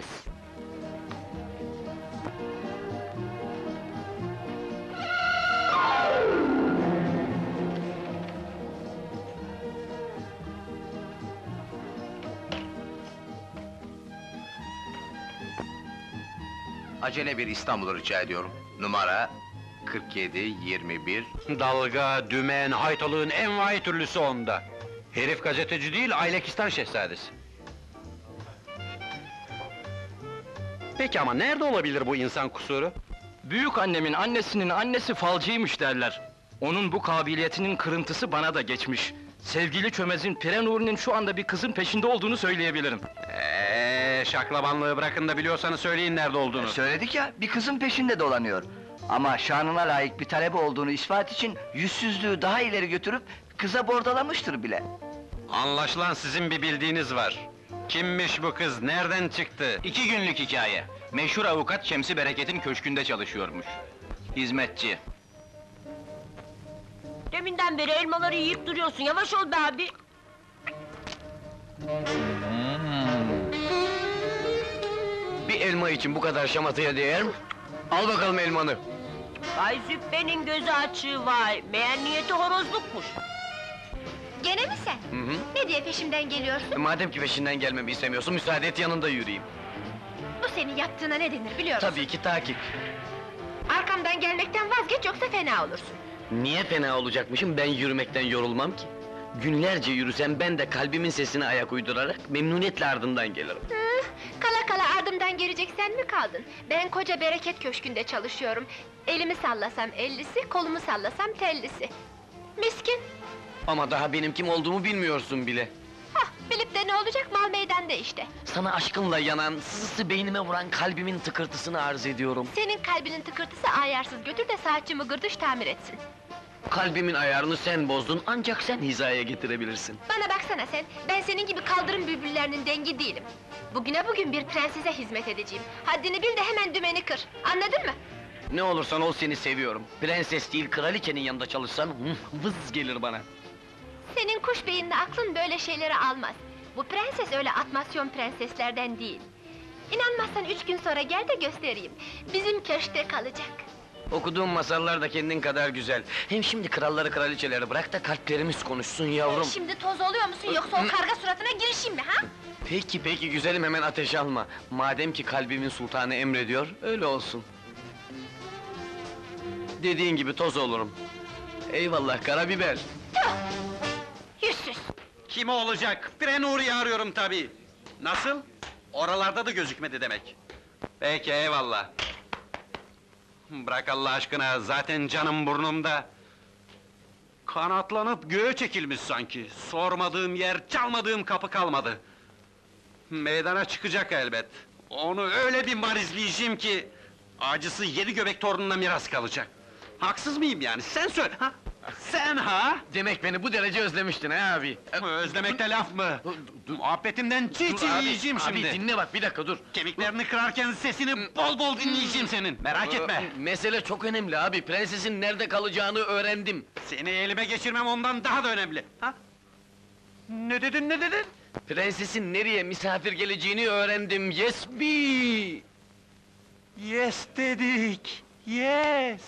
Speaker 6: Acele bir İstanbul'u rica ediyorum. Numara 47-21.
Speaker 1: Dalga, dümen, haytalığın envai türlüsü onda. Herif gazeteci değil, Aylekistan şehzadesi. Peki ama nerede olabilir bu insan kusuru?
Speaker 2: Büyük annemin annesinin annesi falcıymış derler. Onun bu kabiliyetinin kırıntısı bana da geçmiş. Sevgili Çömez'in Pire Nuri'nin şu anda bir kızın peşinde olduğunu söyleyebilirim.
Speaker 1: Şaklabanlığı bırakın da biliyorsanız söyleyin nerede olduğunu.
Speaker 8: Söyledik ya, bir kızın peşinde dolanıyor. Ama şanına layık bir talebe olduğunu ispat için yüzsüzlüğü daha ileri götürüp kıza bordalamıştır bile.
Speaker 1: Anlaşılan sizin bir bildiğiniz var. Kimmiş bu kız, nereden çıktı?
Speaker 2: 2 günlük hikaye. Meşhur avukat Şemsi Bereket'in köşkünde çalışıyormuş. Hizmetçi.
Speaker 16: Deminden beri elmaları yiyip duruyorsun, yavaş ol be abi!
Speaker 2: Bir elma için bu kadar şamataya değer mi? Al bakalım elmanı.
Speaker 16: Ay Züppe'nin gözü açığı var, meğer niyeti horozlukmuş!
Speaker 13: Gene mi sen?
Speaker 2: Hı hı.
Speaker 13: Ne diye peşimden geliyorsun?
Speaker 2: Madem ki peşinden gelmemi istemiyorsun, müsaade et yanında yürüyeyim.
Speaker 13: Bu senin yaptığına ne denir biliyor musun?
Speaker 2: Tabii ki takip.
Speaker 13: Arkamdan gelmekten vazgeç yoksa fena olursun.
Speaker 2: Niye fena olacakmışım, ben yürümekten yorulmam ki? Günlerce yürüsem ben de kalbimin sesine ayak uydurarak memnuniyetle ardından gelirim.
Speaker 13: Kala kala ardımdan gelecek sen mi kaldın? Ben koca Bereket Köşkü'nde çalışıyorum. Elimi sallasam 50'si, kolumu sallasam tellisi. Miskin!
Speaker 2: Ama daha benim kim olduğumu bilmiyorsun bile.
Speaker 13: Hah, bilip de ne olacak, mal meydanda işte.
Speaker 2: Sana aşkımla yanan, sızısı beynime vuran kalbimin tıkırtısını arz ediyorum.
Speaker 13: Senin kalbinin tıkırtısı ayarsız, götür de saatçi mıgırdış tamir etsin.
Speaker 2: Kalbimin ayarını sen bozdun, ancak sen hizaya getirebilirsin.
Speaker 13: Bana baksana sen, ben senin gibi kaldırım bülbüllerinin dengi değilim. Bugüne bugün bir prensese hizmet edeceğim. Haddini bil de hemen dümeni kır, anladın mı?
Speaker 2: Ne olursan ol seni seviyorum. Prenses değil, kraliçenin yanında çalışsan, vız gelir bana.
Speaker 13: Senin kuş beyinli aklın böyle şeyleri almaz. Bu prenses öyle atmasyon prenseslerden değil. İnanmazsan 3 gün sonra gel de göstereyim. Bizim köşkte kalacak.
Speaker 2: Okuduğum masallar da kendin kadar güzel. Hem şimdi kralları kraliçeleri bırak da kalplerimiz konuşsun yavrum.
Speaker 13: Şimdi toz oluyor musun yoksa o karga suratına girişeyim mi ha?
Speaker 2: Peki peki güzelim, hemen ateş alma. Madem ki kalbimin sultanı emrediyor, öyle olsun. Dediğin gibi toz olurum. Eyvallah karabiber.
Speaker 1: Kimi olacak? Pire Nuri'yi arıyorum tabii. Nasıl? Oralarda da gözükmedi demek. Peki, eyvallah. Bırak Allah aşkına, zaten canım burnumda. Kanatlanıp göğe çekilmiş sanki. Sormadığım yer, çalmadığım kapı kalmadı. Meydana çıkacak elbet. Onu öyle bir marizleyeceğim ki... ...acısı 7 göbek torununa miras kalacak. Haksız mıyım yani? Sen söyle, ha? Sen ha?
Speaker 2: Demek beni bu derece özlemiştin ha abi?
Speaker 1: Özlemekte laf mı? Muhabbetimden çiğ çiğ yiyeceğim şimdi.
Speaker 2: Abi dinle bak, bir dakika dur.
Speaker 1: Kemiklerini kırarken sesini bol bol dinleyeceğim senin, merak etme!
Speaker 2: Mesele çok önemli abi, prensesin nerede kalacağını öğrendim.
Speaker 1: Seni elime geçirmem ondan daha da önemli! Ha? Ne dedin, ne dedin?
Speaker 2: Prensesin nereye misafir geleceğini öğrendim, yes be!
Speaker 1: Yes dedik, yes!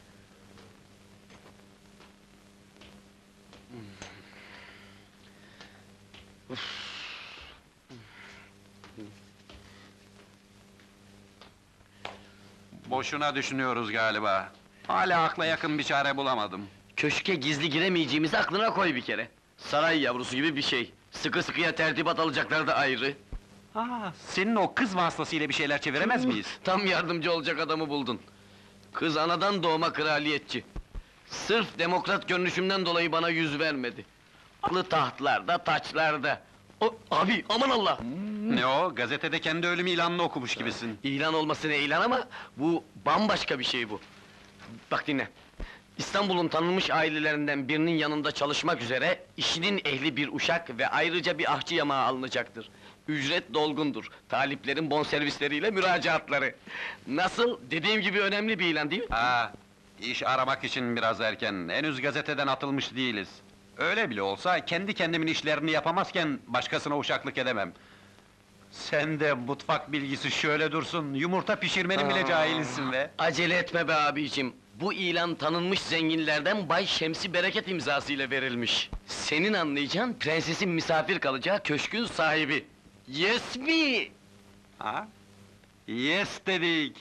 Speaker 1: Boşuna düşünüyoruz galiba. Hala akla yakın bir çare bulamadım.
Speaker 2: Köşke gizli giremeyeceğimizi aklına koy bir kere. Saray yavrusu gibi bir şey. Sıkı sıkıya tertibat alacaklar da ayrı.
Speaker 1: Senin o kız vasıtasıyla bir şeyler çeviremez miyiz?
Speaker 2: Tam yardımcı olacak adamı buldun. Kız anadan doğma kraliyetçi. Sırf demokrat görünüşümden dolayı bana yüz vermedi. Aklı tahtlarda, taçlarda. Abi, aman Allah!
Speaker 1: Ne o, gazetede kendi ölüm ilanını okumuş gibisin.
Speaker 2: İlan olması ne ilan ama, bu bambaşka bir şey bu. Bak dinle. İstanbul'un tanınmış ailelerinden birinin yanında çalışmak üzere... ...işinin ehli bir uşak ve ayrıca bir ahçı yamağı alınacaktır. Ücret dolgundur. Taliplerin bonservisleriyle müracaatları. Nasıl? Dediğim gibi önemli bir ilan değil mi?
Speaker 1: İş aramak için biraz erken, henüz gazeteden atılmış değiliz. Öyle bile olsa, kendi kendimin işlerini yapamazken başkasına uşaklık edemem. Sen de mutfak bilgisi şöyle dursun, yumurta pişirmenin bile cahilisin be!
Speaker 2: Acele etme be abicim! Bu ilan tanınmış zenginlerden Bay Şemsi Bereket imzasıyla verilmiş. Senin anlayacağın, prensesin misafir kalacağı köşkün sahibi. Yes me!
Speaker 1: Ha? Yes dedik!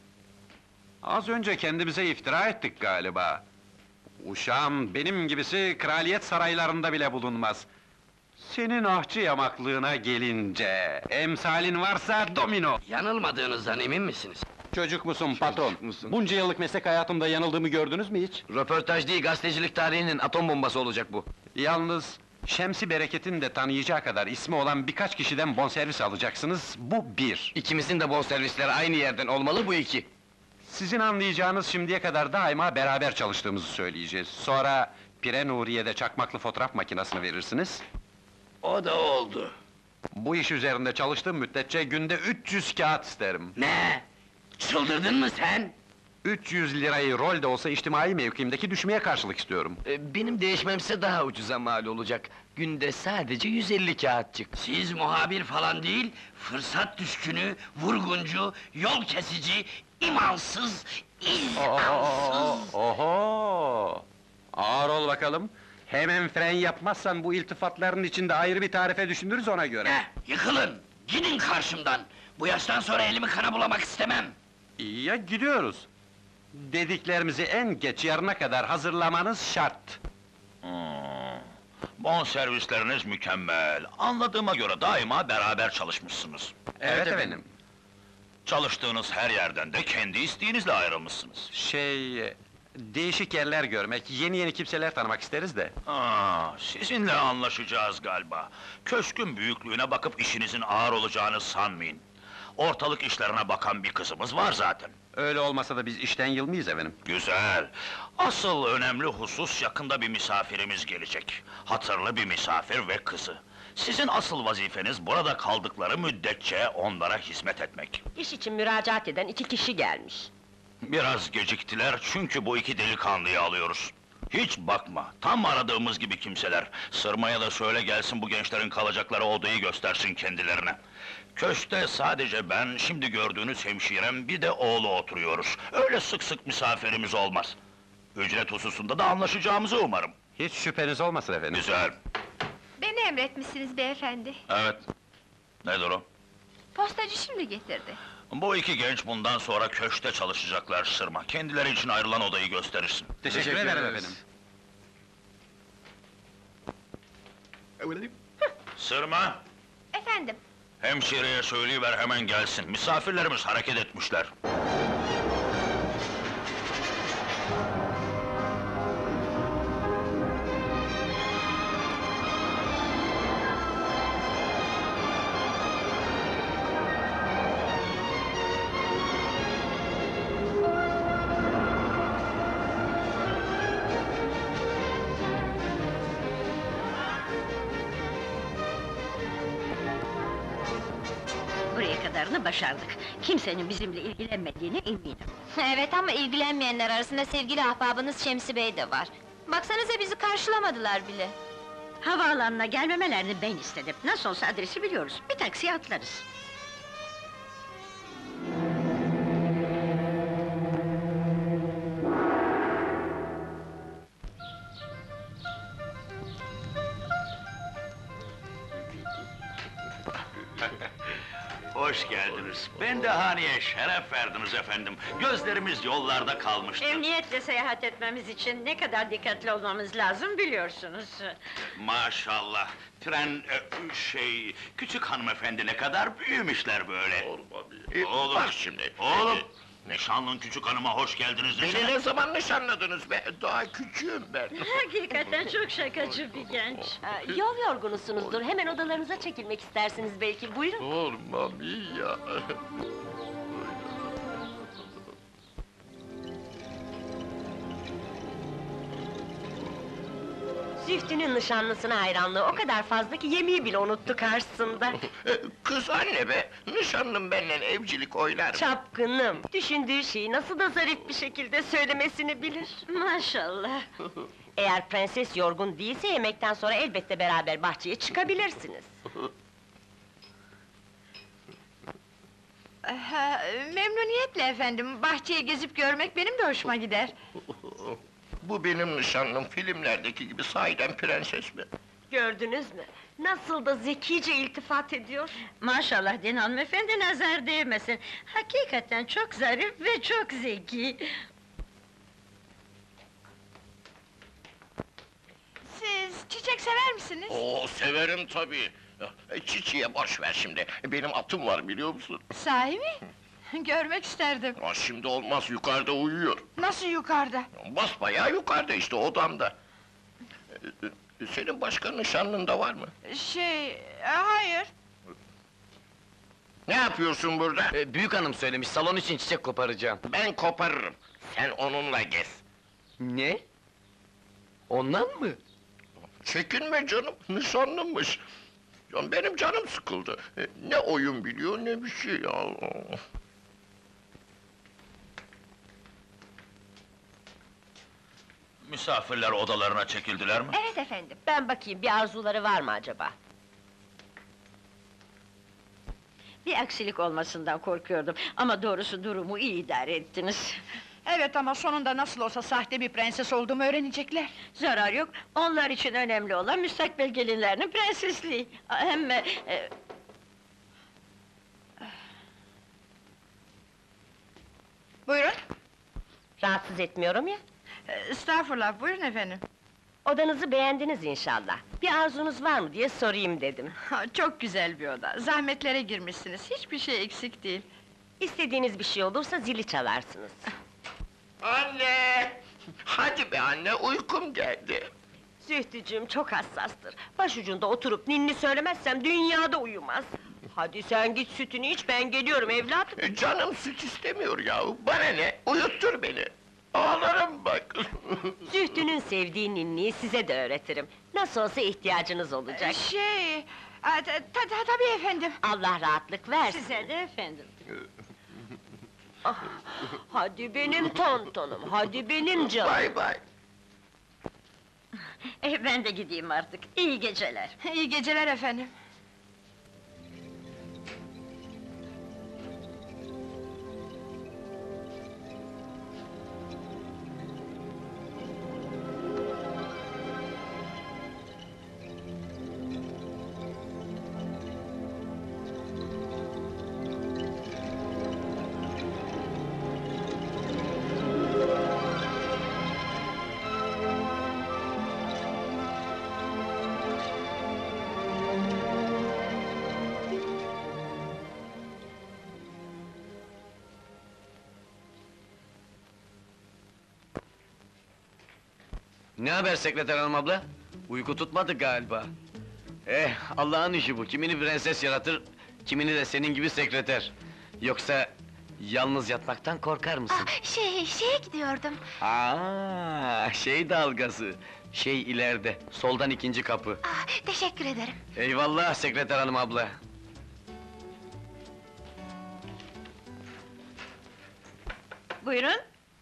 Speaker 1: Az önce kendimize iftira ettik galiba. Uşağım, benim gibisi kraliyet saraylarında bile bulunmaz. Senin ahçı yamaklığına gelince, emsalin varsa domino!
Speaker 7: Yanılmadığınızdan emin misiniz?
Speaker 1: Çocuk musun patron? Bunca yıllık meslek hayatımda yanıldığımı gördünüz mü hiç?
Speaker 2: Röportaj değil, gazetecilik tarihinin atom bombası olacak bu.
Speaker 1: Yalnız, Şemsi Bereket'in de tanıyacağı kadar ismi olan birkaç kişiden bonservis alacaksınız, bu bir!
Speaker 2: İkimizin de bonservisleri aynı yerden olmalı, bu iki!
Speaker 1: Sizin anlayacağınız şimdiye kadar daima beraber çalıştığımızı söyleyeceğiz. Sonra, Pire Nuriye'de çakmaklı fotoğraf makinesini verirsiniz.
Speaker 7: O da oldu.
Speaker 1: Bu iş üzerinde çalıştığım müddetçe günde 300 kağıt isterim.
Speaker 7: Ne? Çıldırdın mı sen?
Speaker 1: 300 lirayı rol de olsa içtimai mevkimdeki düşmeye karşılık istiyorum.
Speaker 2: Benim değişmemse daha ucuza mal olacak. Günde sadece 150 kağıtçık.
Speaker 7: Siz muhabir falan değil, fırsat düşkünü, vurguncu, yol kesici, imansız, izzansız...
Speaker 1: Oho! Ağır ol bakalım. Hemen fren yapmazsan bu iltifatların içinde ayrı bir tarife düşünürüz ona göre.
Speaker 7: Yıkılın! Gidin karşımdan! Bu yaştan sonra elimi kana bulamak istemem!
Speaker 1: İyi ya, gidiyoruz. Dediklerimizi en geç yarına kadar hazırlamanız şart.
Speaker 10: Bonservisleriniz mükemmel. Anladığıma göre daima beraber çalışmışsınız.
Speaker 1: Evet efendim.
Speaker 10: Çalıştığınız her yerden de kendi isteğinizle ayrılmışsınız.
Speaker 1: Değişik yerler görmek, yeni kimseler tanımak isteriz de.
Speaker 10: Sizinle anlaşacağız galiba. Köşkün büyüklüğüne bakıp işinizin ağır olacağını sanmayın. Ortalık işlerine bakan bir kızımız var zaten.
Speaker 1: Öyle olmasa da biz işten yılmayız efendim.
Speaker 10: Güzel! Asıl önemli husus, yakında bir misafirimiz gelecek. Hatırlı bir misafir ve kızı. Sizin asıl vazifeniz burada kaldıkları müddetçe onlara hizmet etmek.
Speaker 16: İş için müracaat eden 2 kişi gelmiş.
Speaker 10: Biraz geciktiler çünkü bu iki delikanlıyı alıyoruz. Hiç bakma, tam aradığımız gibi kimseler. Sırmaya da söyle gelsin, bu gençlerin kalacakları odayı göstersin kendilerine. Köşkte sadece ben, şimdi gördüğünüz hemşirem, bir de oğlu oturuyoruz. Öyle sık sık misafirimiz olmaz. Ücret hususunda da anlaşacağımızı umarım.
Speaker 1: Hiç şüpheniz olmasın efendim.
Speaker 10: Güzel.
Speaker 13: Beni emretmişsiniz beyefendi.
Speaker 10: Evet. Nedir o?
Speaker 13: Postacı şimdi getirdi.
Speaker 10: Bu iki genç bundan sonra köşkte çalışacaklar Sırma. Kendileri için ayrılan odayı gösterirsin.
Speaker 1: Teşekkür ederim efendim.
Speaker 10: Sırma,
Speaker 13: Efendim,
Speaker 10: hemşireye söyleyiver hemen gelsin. Misafirlerimiz hareket etmişler.
Speaker 11: Buraya kadarını başardık. Kimsenin bizimle ilgilenmediğine eminim.
Speaker 13: evet ama ilgilenmeyenler arasında sevgili ahbabınız Şemsi Bey de var. Baksanıza bizi karşılamadılar bile.
Speaker 11: Havaalanına gelmemelerini ben istedim. Nasıl olsa adresi biliyoruz. Bir taksiye atlarız.
Speaker 10: Hoş geldiniz. Ben de haneye şeref verdiniz efendim. Gözlerimiz yollarda kalmıştı.
Speaker 11: Emniyetle seyahat etmemiz için ne kadar dikkatli olmamız lazım biliyorsunuz.
Speaker 10: Maşallah. Tren, küçük hanımefendi ne kadar büyümüşler böyle. Oğlum,
Speaker 14: bak şimdi.
Speaker 10: Oğlum, nişanlın küçük hanıma hoş geldiniz
Speaker 14: Beni
Speaker 10: desene.
Speaker 14: ne zaman nişanladınız be? Daha küçüğüm ben.
Speaker 11: Hakikaten çok şakacı bir genç.
Speaker 16: Yol yorgunusunuzdur, hemen odalarınıza çekilmek istersiniz belki, buyurun.
Speaker 14: Olmam iyi ya.
Speaker 16: Zühtü'nün nişanlısına hayranlığı o kadar fazla ki yemeği bile unuttu karşısında.
Speaker 14: Kız anne be, nişanlım benimle evcilik oynar mı?
Speaker 16: Çapkınım, düşündüğü şeyi nasıl da zarif bir şekilde söylemesini bilir.
Speaker 11: Maşallah.
Speaker 16: Eğer prenses yorgun değilse yemekten sonra elbette beraber bahçeye çıkabilirsiniz.
Speaker 15: Memnuniyetle efendim, bahçeyi gezip görmek benim de hoşuma gider.
Speaker 14: Bu benim nişanlım, filmlerdeki gibi sahiden prenses mi?
Speaker 16: Gördünüz mü? Nasıl da zekice iltifat ediyor.
Speaker 11: Maşallah din hanımefendi nazar değmesin. Hakikaten çok zarif ve çok zeki.
Speaker 15: Siz çiçek sever misiniz?
Speaker 14: Oo, severim tabii. Çiçeğe boş ver şimdi, benim atım var biliyor musun?
Speaker 15: Sahi mi? Görmek isterdim.
Speaker 14: Şimdi olmaz, yukarıda uyuyor.
Speaker 15: Nasıl yukarıda?
Speaker 14: Basbayağı yukarıda işte, odamda. Senin başka nişanlın da var mı?
Speaker 15: Hayır.
Speaker 14: Ne yapıyorsun burada?
Speaker 2: Büyük hanım söylemiş, salon için çiçek koparacağım.
Speaker 14: Ben koparırım, sen onunla gez.
Speaker 2: Ne? Ondan mı?
Speaker 14: Çekinme canım, nişanlımmış. Ya benim canım sıkıldı. Ne oyun biliyor, ne bir şey ya.
Speaker 10: Misafirler odalarına çekildiler mi?
Speaker 16: Evet efendim. Ben bakayım, bir arzuları var mı acaba?
Speaker 11: Bir aksilik olmasından korkuyordum. Ama doğrusu durumu iyi idare ettiniz.
Speaker 15: Evet ama sonunda nasıl olsa sahte bir prenses olduğumu öğrenecekler.
Speaker 11: Zarar yok, onlar için önemli olan müstakbel gelinlerinin prensesliği. Hem...
Speaker 15: Buyurun.
Speaker 16: Rahatsız etmiyorum ya.
Speaker 15: Estağfurullah, buyurun efendim.
Speaker 16: Odanızı beğendiniz inşallah. Bir arzunuz var mı diye sorayım dedim.
Speaker 15: Çok güzel bir oda, zahmetlere girmişsiniz, hiçbir şey eksik değil.
Speaker 16: İstediğiniz bir şey olursa zili çalarsınız.
Speaker 14: Anne! Hadi be anne, uykum geldi.
Speaker 16: Zühtücüğüm çok hassastır. Başucunda oturup ninni söylemezsem dünyada uyumaz. Hadi sen git sütünü iç, ben geliyorum evladım.
Speaker 14: Canım süt istemiyor ya, bana ne? Uyuttur beni. Ağlarım bak.
Speaker 16: Zühtü'nün sevdiği ninniyi size de öğretirim. Nasıl olsa ihtiyacınız olacak.
Speaker 15: Tabii efendim.
Speaker 16: Allah rahatlık versin.
Speaker 11: Size de efendim.
Speaker 16: Ah, hadi benim tontonum, hadi benim canım.
Speaker 14: Bay bay.
Speaker 11: Ben de gideyim artık, iyi geceler.
Speaker 15: İyi geceler efendim.
Speaker 2: Ne haber sekreter hanım abla? Uyku tutmadı galiba. Allah'ın işi bu. Kimini prenses yaratır, kimini de senin gibi sekreter. Yoksa yalnız yatmaktan korkar mısın?
Speaker 13: Şeye gidiyordum.
Speaker 2: Şey dalgası. Şey ileride, soldan ikinci kapı.
Speaker 13: Teşekkür ederim.
Speaker 2: Eyvallah sekreter hanım abla.
Speaker 11: Buyurun.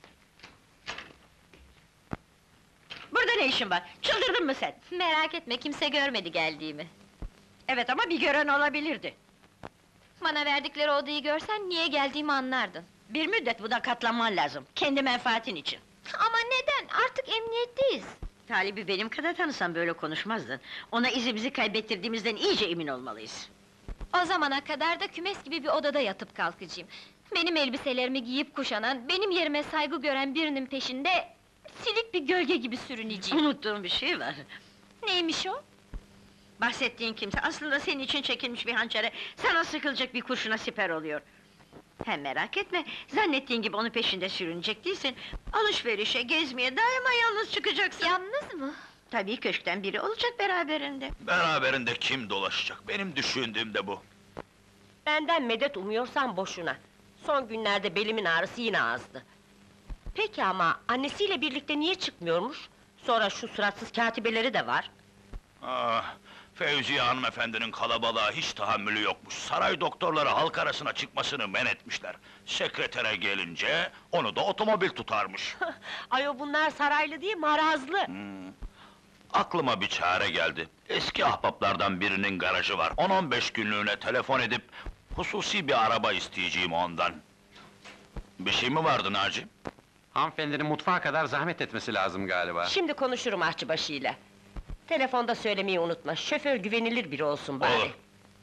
Speaker 11: Burada ne işin var? Çıldırdın mı sen?
Speaker 13: Merak etme, kimse görmedi geldiğimi.
Speaker 11: Evet ama bir gören olabilirdi.
Speaker 13: Bana verdikleri odayı görsen, niye geldiğimi anlardın.
Speaker 11: Bir müddet buna katlanman lazım. Kendi menfaatin için.
Speaker 13: Ama neden? Artık emniyetteyiz.
Speaker 11: Talip'i benim kadar tanısan böyle konuşmazdın. Ona izimizi kaybettirdiğimizden iyice emin olmalıyız.
Speaker 13: O zamana kadar da kümes gibi bir odada yatıp kalkacağım. Benim elbiselerimi giyip kuşanan, benim yerime saygı gören birinin peşinde... ...silik bir gölge gibi sürüneceğim.
Speaker 11: Unuttuğum bir şey var.
Speaker 13: Neymiş o?
Speaker 11: Bahsettiğin kimse aslında senin için çekilmiş bir hançere... ...sana sıkılacak bir kurşuna siper oluyor. Hem merak etme, zannettiğin gibi onun peşinde sürünecek değilsin. Alışverişe, gezmeye daima yalnız çıkacaksın.
Speaker 13: Yalnız mı?
Speaker 11: Tabii köşkten biri olacak beraberinde.
Speaker 10: Beraberinde kim dolaşacak? Benim düşündüğüm de bu.
Speaker 16: Benden medet umuyorsan boşuna. Son günlerde belimin ağrısı yine azdı. Peki ama annesiyle birlikte niye çıkmıyormuş? Sonra şu suratsız katibeleri de var.
Speaker 10: Fevziye hanımefendinin kalabalığa hiç tahammülü yokmuş. Saray doktorları halk arasına çıkmasını men etmişler. Sekretere gelince, onu da otomobil tutarmış.
Speaker 16: Ayo bunlar saraylı değil, marazlı.
Speaker 10: Aklıma bir çare geldi. Eski ahbaplardan birinin garajı var. 10-15 günlüğüne telefon edip... ...hususi bir araba isteyeceğim ondan. Bir şey mi vardı Naci?
Speaker 1: Hanımefendinin mutfağa kadar zahmet etmesi lazım galiba.
Speaker 16: Şimdi konuşurum ahçıbaşıyla. Telefonda söylemeyi unutma, şoför güvenilir biri olsun bari.
Speaker 10: Olur.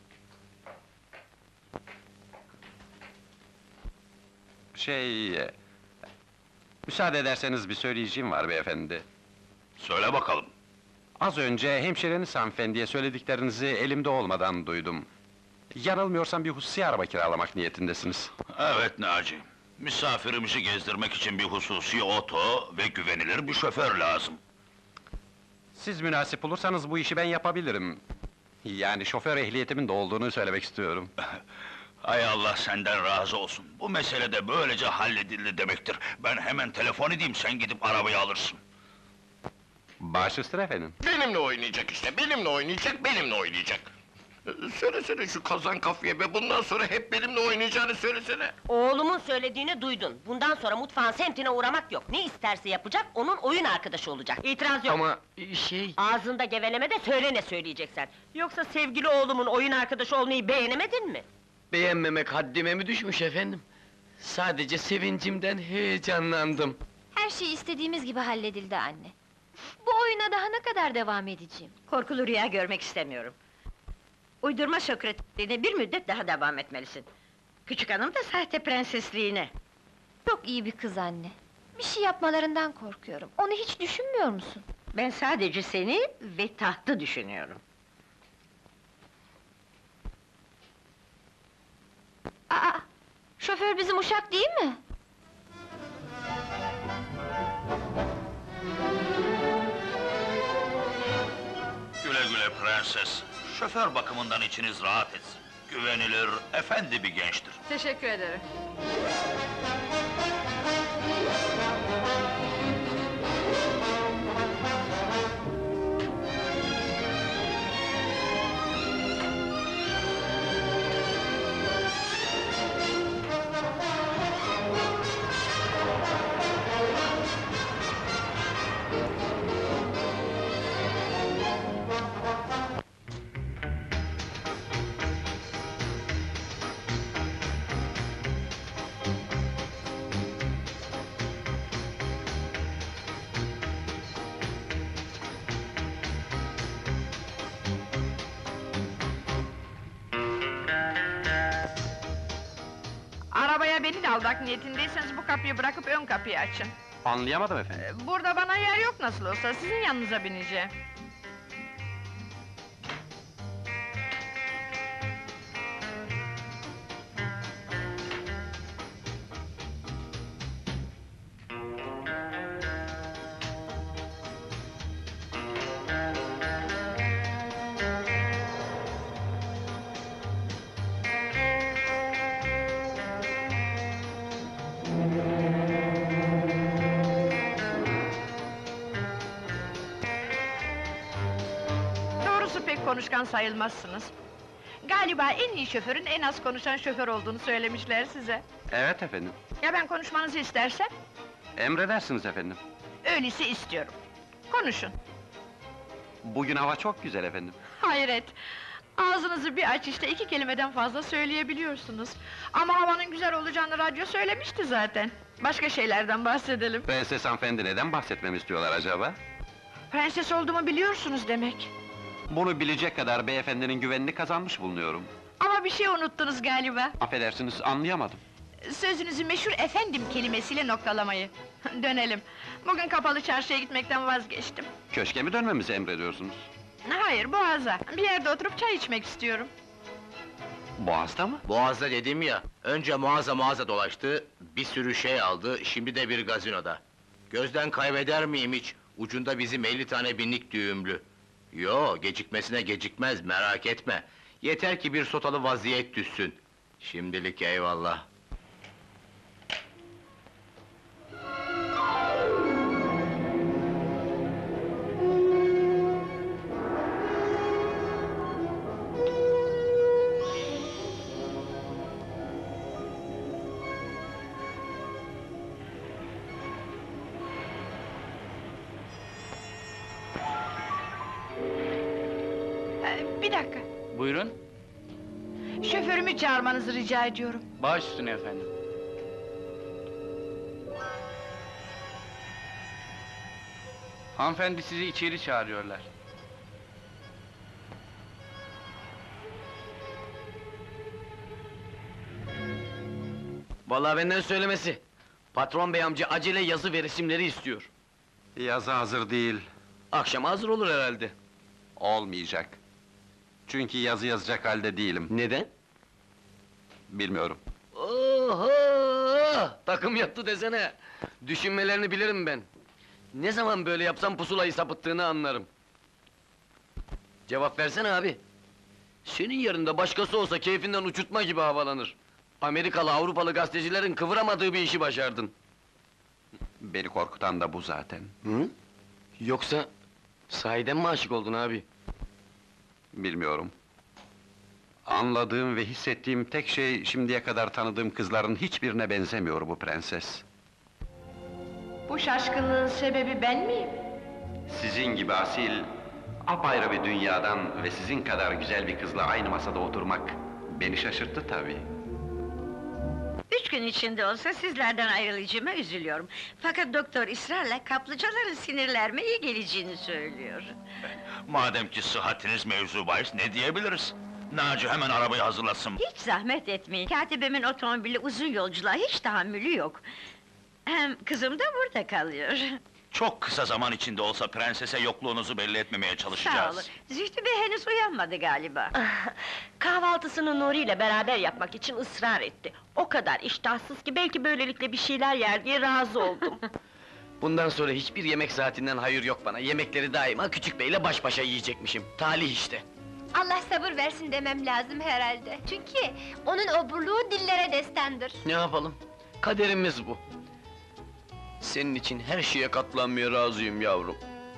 Speaker 1: Müsaade ederseniz bir söyleyeceğim var beyefendi.
Speaker 10: Söyle bakalım.
Speaker 1: Az önce hemşireniz hanımefendiye söylediklerinizi elimde olmadan duydum. Yanılmıyorsam bir hususi araba kiralamak niyetindesiniz.
Speaker 10: Evet Naci. Misafirimizi gezdirmek için bir hususi oto ve güvenilir bir şoför lazım.
Speaker 1: Siz münasip bulursanız bu işi ben yapabilirim. Yani şoför ehliyetimin de olduğunu söylemek istiyorum.
Speaker 10: Hay Allah senden razı olsun. Bu mesele de böylece halledildi demektir. Ben hemen telefon edeyim, sen gidip arabayı alırsın.
Speaker 1: Baş üstüne efendim.
Speaker 14: Benimle oynayacak işte, benimle oynayacak, benimle oynayacak. Söylesene şu kazan kafaya be, bundan sonra hep benimle oynayacağını söylesene.
Speaker 16: Oğlumun söylediğini duydun. Bundan sonra mutfağın semtine uğramak yok. Ne isterse yapacak, onun oyun arkadaşı olacak. İtiraz yok.
Speaker 2: Ama
Speaker 16: Ağzında geveleme de söyle ne söyleyeceksen. Yoksa sevgili oğlumun oyun arkadaşı olmayı beğenemedin mi?
Speaker 2: beğenmemek haddime mi düşmüş efendim? Sadece sevincimden heyecanlandım.
Speaker 13: Her şey istediğimiz gibi halledildi anne. Bu oyuna daha ne kadar devam edeceğim?
Speaker 11: Korkulu rüya görmek istemiyorum. Uydurma sekreterliğine bir müddet daha devam etmelisin. Küçük hanım da sahte prensesliğine.
Speaker 13: Çok iyi bir kız anne. Bir şey yapmalarından korkuyorum. Onu hiç düşünmüyor musun?
Speaker 11: Ben sadece seni ve tahtı düşünüyorum.
Speaker 13: Aa! Şoför bizim uşak değil mi?
Speaker 10: Güle güle prenses. Şoför bakımından içiniz rahat etsin. Güvenilir, efendi bir gençtir.
Speaker 5: Teşekkür ederim.
Speaker 15: Arabaya beni de almak niyetindeyseniz bu kapıyı bırakıp ön kapıyı açın.
Speaker 1: Anlayamadım efendim.
Speaker 15: Burada bana yer yok nasıl olsa, sizin yanınıza bineceğim. konuşkan sayılmazsınız. Galiba en iyi şoförün en az konuşan şoför olduğunu söylemişler size.
Speaker 1: Evet efendim.
Speaker 15: Ya ben konuşmanızı istersem?
Speaker 1: Emredersiniz efendim.
Speaker 15: Öyleyse istiyorum. Konuşun.
Speaker 1: Bugün hava çok güzel efendim.
Speaker 15: Hayret! Ağzınızı bir aç işte 2 kelimeden fazla söyleyebiliyorsunuz. Ama havanın güzel olacağını radyo söylemişti zaten. Başka şeylerden bahsedelim.
Speaker 1: Prenses hanımefendi neden bahsetmemi istiyorlar acaba?
Speaker 15: Prenses olduğumu biliyorsunuz demek.
Speaker 1: Bunu bilecek kadar beyefendinin güvenini kazanmış bulunuyorum.
Speaker 15: Ama bir şey unuttunuz galiba.
Speaker 1: Affedersiniz, anlayamadım.
Speaker 15: Sözünüzü meşhur efendim kelimesiyle noktalamayı. Dönelim. Bugün kapalı çarşıya gitmekten vazgeçtim.
Speaker 1: Köşke mi dönmemizi emrediyorsunuz?
Speaker 15: Hayır, Boğaz'a. Bir yerde oturup çay içmek istiyorum.
Speaker 1: Boğaz'da mı?
Speaker 6: Boğaz'da dedim ya, önce mağaza dolaştı, bir sürü şey aldı, şimdi de bir gazinoda. Gözden kaybeder miyim hiç? Ucunda bizim 50 tane binlik düğümlü. Yo, gecikmesine gecikmez, merak etme. Yeter ki bir sotalı vaziyet düşsün. Şimdilik eyvallah.
Speaker 15: Bir dakika.
Speaker 2: Buyurun,
Speaker 15: Şoförümü çağırmanızı rica ediyorum.
Speaker 2: baş üstüne efendim. Hanımefendi sizi içeri çağırıyorlar. Vallahi benden söylemesi. Patron bey amca acele yazı ve resimleri istiyor.
Speaker 1: Yazı hazır değil.
Speaker 2: Akşama hazır olur herhalde.
Speaker 1: Olmayacak. Çünkü yazı yazacak halde değilim.
Speaker 2: Neden?
Speaker 1: Bilmiyorum.
Speaker 2: Oho! Takım yaptı desene! Düşünmelerini bilirim ben. Ne zaman böyle yapsam pusulayı sapıttığını anlarım. Cevap versene abi! Senin yerinde başkası olsa keyfinden uçurtma gibi havalanır. Amerikalı, Avrupalı gazetecilerin kıvıramadığı bir işi başardın.
Speaker 1: Beni korkutan da bu zaten.
Speaker 2: Hı? Yoksa... sahiden mi aşık oldun abi?
Speaker 1: Bilmiyorum. Anladığım ve hissettiğim tek şey, şimdiye kadar tanıdığım kızların hiçbirine benzemiyor bu prenses.
Speaker 15: Bu şaşkınlığın sebebi ben miyim?
Speaker 1: Sizin gibi asil, apayrı bir dünyadan ve sizin kadar güzel bir kızla aynı masada oturmak beni şaşırttı tabii.
Speaker 11: 3 gün içinde olsa sizlerden ayrılacağıma üzülüyorum. Fakat doktor ısrarla kaplıcaların sinirlerime iyi geleceğini söylüyor.
Speaker 10: Madem ki sıhhatiniz mevzu bahis, ne diyebiliriz? Naci hemen arabayı hazırlasın.
Speaker 11: Hiç zahmet etmeyin. Katibimin otomobili uzun yolculuğa hiç tahammülü yok. Hem kızım da burada kalıyor.
Speaker 10: Çok kısa zaman içinde olsa prensese yokluğunuzu belli etmemeye çalışacağız.
Speaker 11: Sağ olun. Zühtü Bey henüz uyanmadı galiba.
Speaker 16: Kahvaltısını Nuri ile beraber yapmak için ısrar etti. O kadar iştahsız ki belki böylelikle bir şeyler yer diye razı oldum.
Speaker 2: Bundan sonra hiçbir yemek saatinden hayır yok bana. Yemekleri daima Küçük Bey'le baş başa yiyecekmişim. Talih işte.
Speaker 13: Allah sabır versin demem lazım herhalde. Çünkü onun oburluğu dillere destandır.
Speaker 2: Ne yapalım? Kaderimiz bu. Senin için her şeye katlanmaya razıyım yavrum.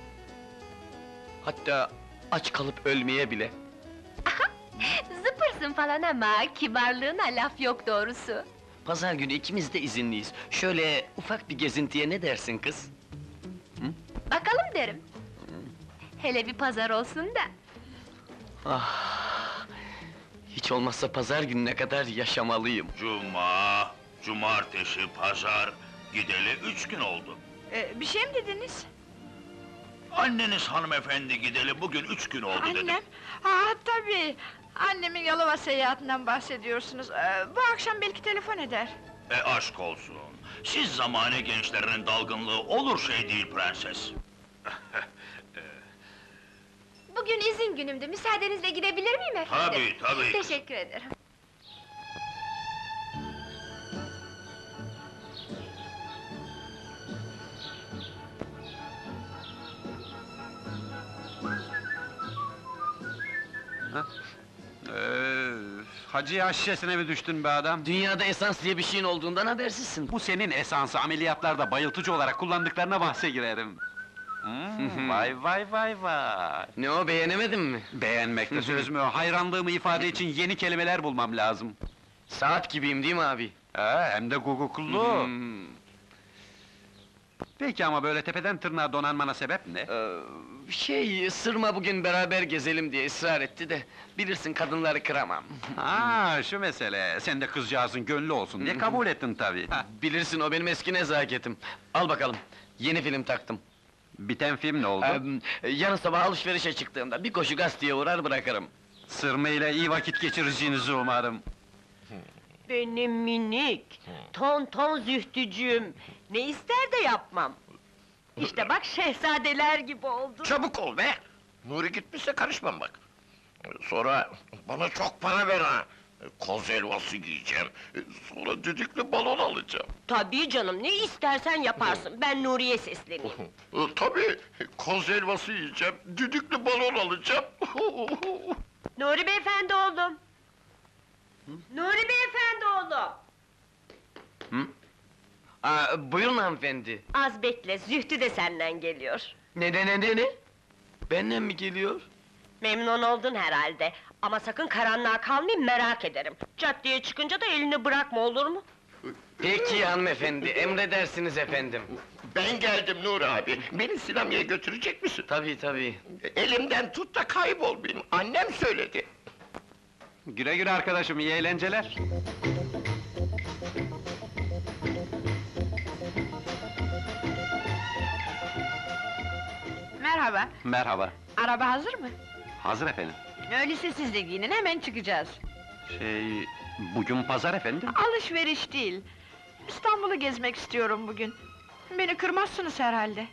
Speaker 2: Hatta aç kalıp ölmeye bile.
Speaker 13: Zıpırsın falan ama kibarlığına laf yok doğrusu.
Speaker 2: Pazar günü ikimiz de izinliyiz. Şöyle ufak bir gezintiye ne dersin kız?
Speaker 13: Bakalım derim. Hele bir pazar olsun da.
Speaker 2: Ah! Hiç olmazsa pazar gününe kadar yaşamalıyım.
Speaker 10: Cuma, cumartesi, pazar, gideli 3 gün oldu.
Speaker 15: Bir şey mi dediniz?
Speaker 10: Anneniz hanımefendi gideli bugün 3 gün oldu dedi.
Speaker 15: Annem? Tabii! Annemin Yalova seyahatinden bahsediyorsunuz. Bu akşam belki telefon eder.
Speaker 10: Aşk olsun. Siz zamane gençlerinin dalgınlığı olur şey değil prenses.
Speaker 13: Bugün izin günümdü, müsaadenizle gidebilir miyim efendim?
Speaker 10: Tabii.
Speaker 13: Teşekkür ederim.
Speaker 1: Hacıya şişesine mi düştün be adam?
Speaker 2: Dünyada esans diye bir şeyin olduğundan habersizsin.
Speaker 1: Bu senin esansı, ameliyatlarda bayıltıcı olarak kullandıklarına bahse girerim. Vay vay vay vay!
Speaker 2: Ne o, beğenemedin mi?
Speaker 1: Beğenmekte söz mü? Hayranlığımı ifade için yeni kelimeler bulmam lazım.
Speaker 2: Saat gibiyim değil mi abi?
Speaker 1: Hem de guguklu. Peki ama böyle tepeden tırnağa donanmana sebep ne?
Speaker 2: Sırma bugün beraber gezelim diye ısrar etti de... ...bilirsin kadınları kıramam.
Speaker 1: Şu mesele, sen de kızcağızın gönlü olsun diye kabul ettin tabii.
Speaker 2: Bilirsin, o benim eski nezaketim. Al bakalım, yeni film taktım.
Speaker 1: Biten film ne oldu?
Speaker 2: Yarın sabah alışverişe çıktığımda bir koşu gazeteye uğrar bırakırım.
Speaker 1: Sırma ile iyi vakit geçireceğinizi umarım.
Speaker 16: Benim minik, ton zühtücüğüm. Ne ister de yapmam. İşte bak, şehzadeler gibi oldu.
Speaker 6: Çabuk ol be! Nuri gitmişse karışmam bak. Sonra bana çok para ver ha! Koz helvası yiyeceğim, sonra düdüklü balon alacağım.
Speaker 16: Tabii canım, ne istersen yaparsın. Ben Nuriye sesleneyim.
Speaker 6: Tabii, koz helvası yiyeceğim, düdüklü balon alacağım.
Speaker 16: Nuri beyefendi oğlum! Nuri beyefendi oğlum!
Speaker 2: Buyurun hanımefendi.
Speaker 16: Az bekle, Zühtü de senden geliyor.
Speaker 2: Ne? Benden mi geliyor?
Speaker 16: Memnun oldun herhalde. Ama sakın karanlığa kalmayayım, merak ederim. Caddeye çıkınca da elini bırakma, olur mu?
Speaker 2: Peki hanımefendi, emredersiniz efendim.
Speaker 6: Ben geldim Nuri abi, beni sinemaya götürecek misin?
Speaker 2: Tabii.
Speaker 6: Elimden tut da kaybolmayayım, annem söyledi.
Speaker 1: Güle güle arkadaşım, iyi eğlenceler.
Speaker 15: Merhaba,
Speaker 1: Merhaba.
Speaker 15: araba hazır mı?
Speaker 1: Hazır efendim.
Speaker 15: Öyleyse siz de giyinin, hemen çıkacağız.
Speaker 1: Bugün pazar efendim.
Speaker 15: Alışveriş değil. İstanbul'u gezmek istiyorum bugün. Beni kırmazsınız herhalde.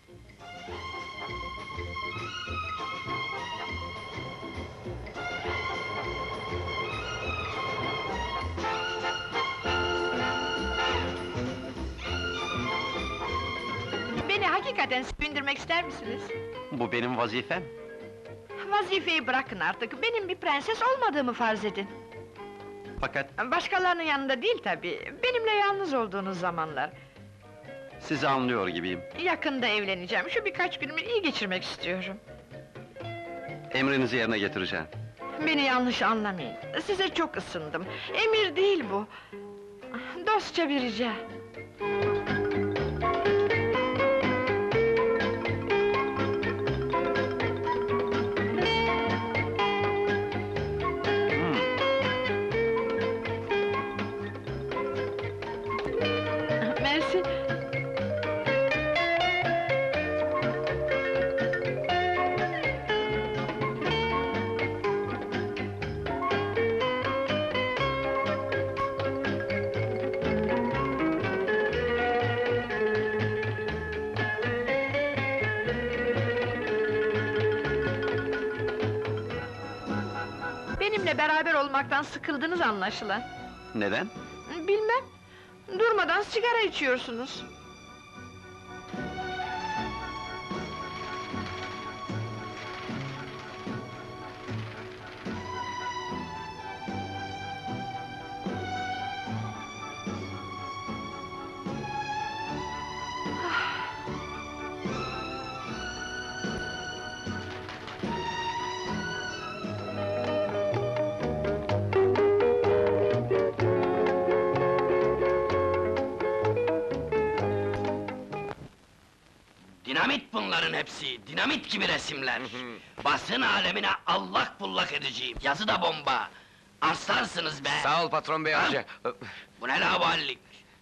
Speaker 15: Beni hakikaten sevindirmek ister misiniz?
Speaker 1: Bu benim vazifem.
Speaker 15: Vazifeyi bırakın artık, benim bir prenses olmadığımı farz edin.
Speaker 1: Fakat
Speaker 15: Başkalarının yanında değil tabii, benimle yalnız olduğunuz zamanlar.
Speaker 1: sizi anlıyor gibiyim.
Speaker 15: Yakında evleneceğim, şu birkaç günümü iyi geçirmek istiyorum.
Speaker 1: Emrinizi yerine getireceğim.
Speaker 15: Beni yanlış anlamayın, size çok ısındım. Emir değil bu. Dostça bir rica. Mersi. Benimle beraber olmaktan sıkıldınız anlaşılan.
Speaker 1: Neden?
Speaker 15: Bilmem. Durmadan sigara içiyorsunuz.
Speaker 7: Dinamit bunların hepsi, dinamit gibi resimler. Basın alemine allak bullak edeceğim. Yazı da bomba. Aslansınız be!
Speaker 2: Sağ ol patron bey amca.
Speaker 7: Bu ne laballik?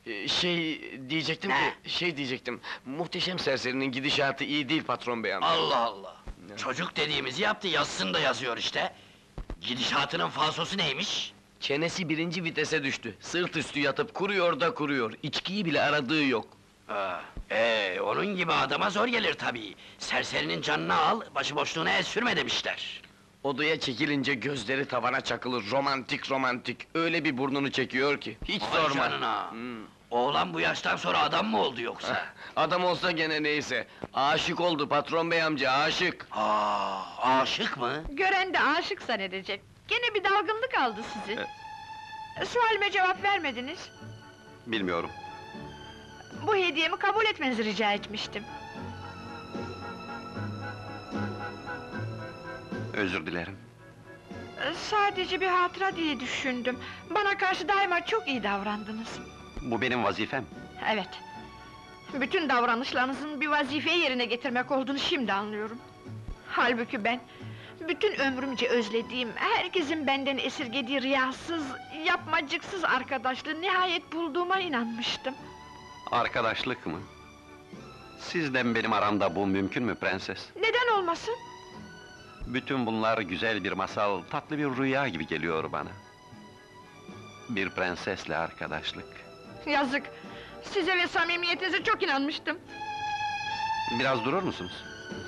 Speaker 2: Diyecektim. Muhteşem serserinin gidişatı iyi değil patron bey amca.
Speaker 7: Allah Allah! Çocuk dediğimizi yaptı, yazısını da yazıyor işte. Gidişatının falsosu neymiş?
Speaker 2: Çenesi 1. vitese düştü. Sırt üstü yatıp kuruyor da kuruyor. İçkiyi bile aradığı yok.
Speaker 7: Onun gibi adama zor gelir tabii. Serserinin canını al, başıboşluğuna el sürme demişler.
Speaker 2: Odaya çekilince gözleri tavana çakılır, romantik. Öyle bir burnunu çekiyor ki, hiç
Speaker 7: Vay
Speaker 2: sorma.
Speaker 7: canına! Oğlan bu yaştan sonra adam mı oldu yoksa?
Speaker 2: Adam olsa gene neyse. Aşık oldu patron bey amca, aşık.
Speaker 7: Aşık mı?
Speaker 15: Gören de aşık zannedecek. Gene bir dalgınlık aldı sizi. Sualime cevap vermediniz.
Speaker 1: Bilmiyorum.
Speaker 15: Bu hediyemi kabul etmenizi rica etmiştim.
Speaker 1: Özür dilerim.
Speaker 15: Sadece bir hatıra diye düşündüm. Bana karşı daima çok iyi davrandınız.
Speaker 1: Bu benim vazifem.
Speaker 15: Evet. Bütün davranışlarınızın bir vazifeyi yerine getirmek olduğunu şimdi anlıyorum. Halbuki ben, bütün ömrümce özlediğim, herkesin benden esirgediği riyasız, yapmacıksız arkadaşlığı nihayet bulduğuma inanmıştım.
Speaker 1: Arkadaşlık mı? Sizden benim aramda bu mümkün mü prenses?
Speaker 15: Neden olmasın?
Speaker 1: Bütün bunlar güzel bir masal, tatlı bir rüya gibi geliyor bana. Bir prensesle arkadaşlık.
Speaker 15: Yazık! Size ve samimiyetinize çok inanmıştım.
Speaker 1: Biraz durur musunuz?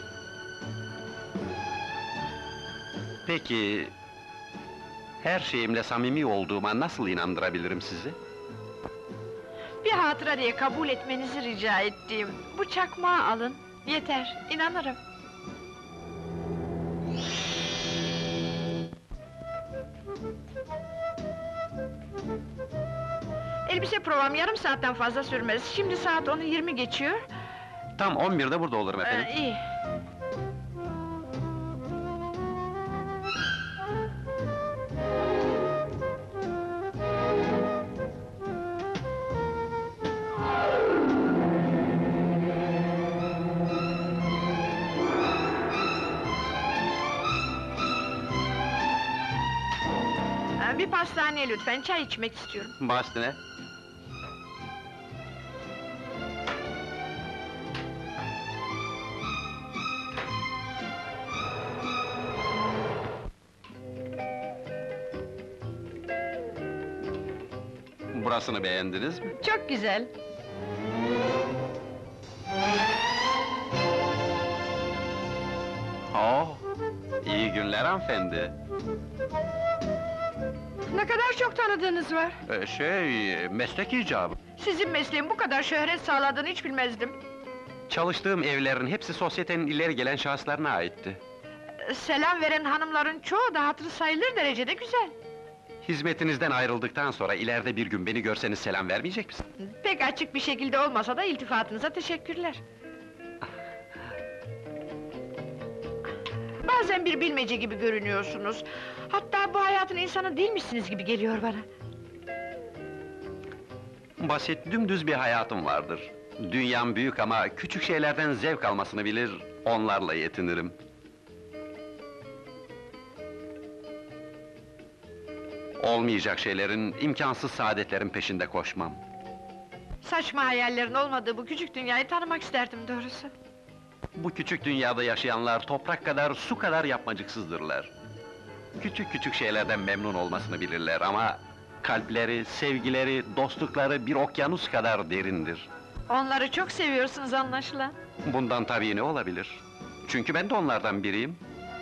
Speaker 1: Peki... her şeyimle samimi olduğuma nasıl inandırabilirim sizi?
Speaker 15: Bir hatıra diye kabul etmenizi rica ettiğim bu çakmağı alın. Yeter, inanırım. Elbise provam yarım saatten fazla sürmez. Şimdi saat 10'u 20 geçiyor.
Speaker 1: Tam 11'de burada olurum efendim.
Speaker 15: İyi. Bir pastane lütfen, çay içmek istiyorum.
Speaker 1: Bastine. Burasını beğendiniz mi?
Speaker 15: Çok güzel.
Speaker 1: Oh, iyi günler hanımefendi.
Speaker 15: Ne kadar çok tanıdığınız var.
Speaker 1: Meslek icabı.
Speaker 15: Sizin mesleğin bu kadar şöhret sağladığını hiç bilmezdim.
Speaker 1: Çalıştığım evlerin hepsi sosyetenin ileri gelen şahıslarına aitti.
Speaker 15: Selam veren hanımların çoğu da hatırı sayılır derecede güzel.
Speaker 1: Hizmetinizden ayrıldıktan sonra ileride bir gün beni görseniz selam vermeyecek misin?
Speaker 15: Pek açık bir şekilde olmasa da iltifatınıza teşekkürler. Bazen bir bilmece gibi görünüyorsunuz. Hatta bu hayatın insanı değilmişsiniz gibi geliyor bana.
Speaker 1: Basit, dümdüz bir hayatım vardır. Dünyam büyük ama küçük şeylerden zevk almasını bilir, onlarla yetinirim. Olmayacak şeylerin, imkansız saadetlerin peşinde koşmam.
Speaker 15: Saçma hayallerin olmadığı bu küçük dünyayı tanımak isterdim doğrusu.
Speaker 1: Bu küçük dünyada yaşayanlar toprak kadar, su kadar yapmacıksızdırlar. Küçük küçük şeylerden memnun olmasını bilirler ama... kalpleri, sevgileri, dostlukları bir okyanus kadar derindir.
Speaker 15: Onları çok seviyorsunuz anlaşılan.
Speaker 1: Bundan tabii ne olabilir? Çünkü ben de onlardan biriyim.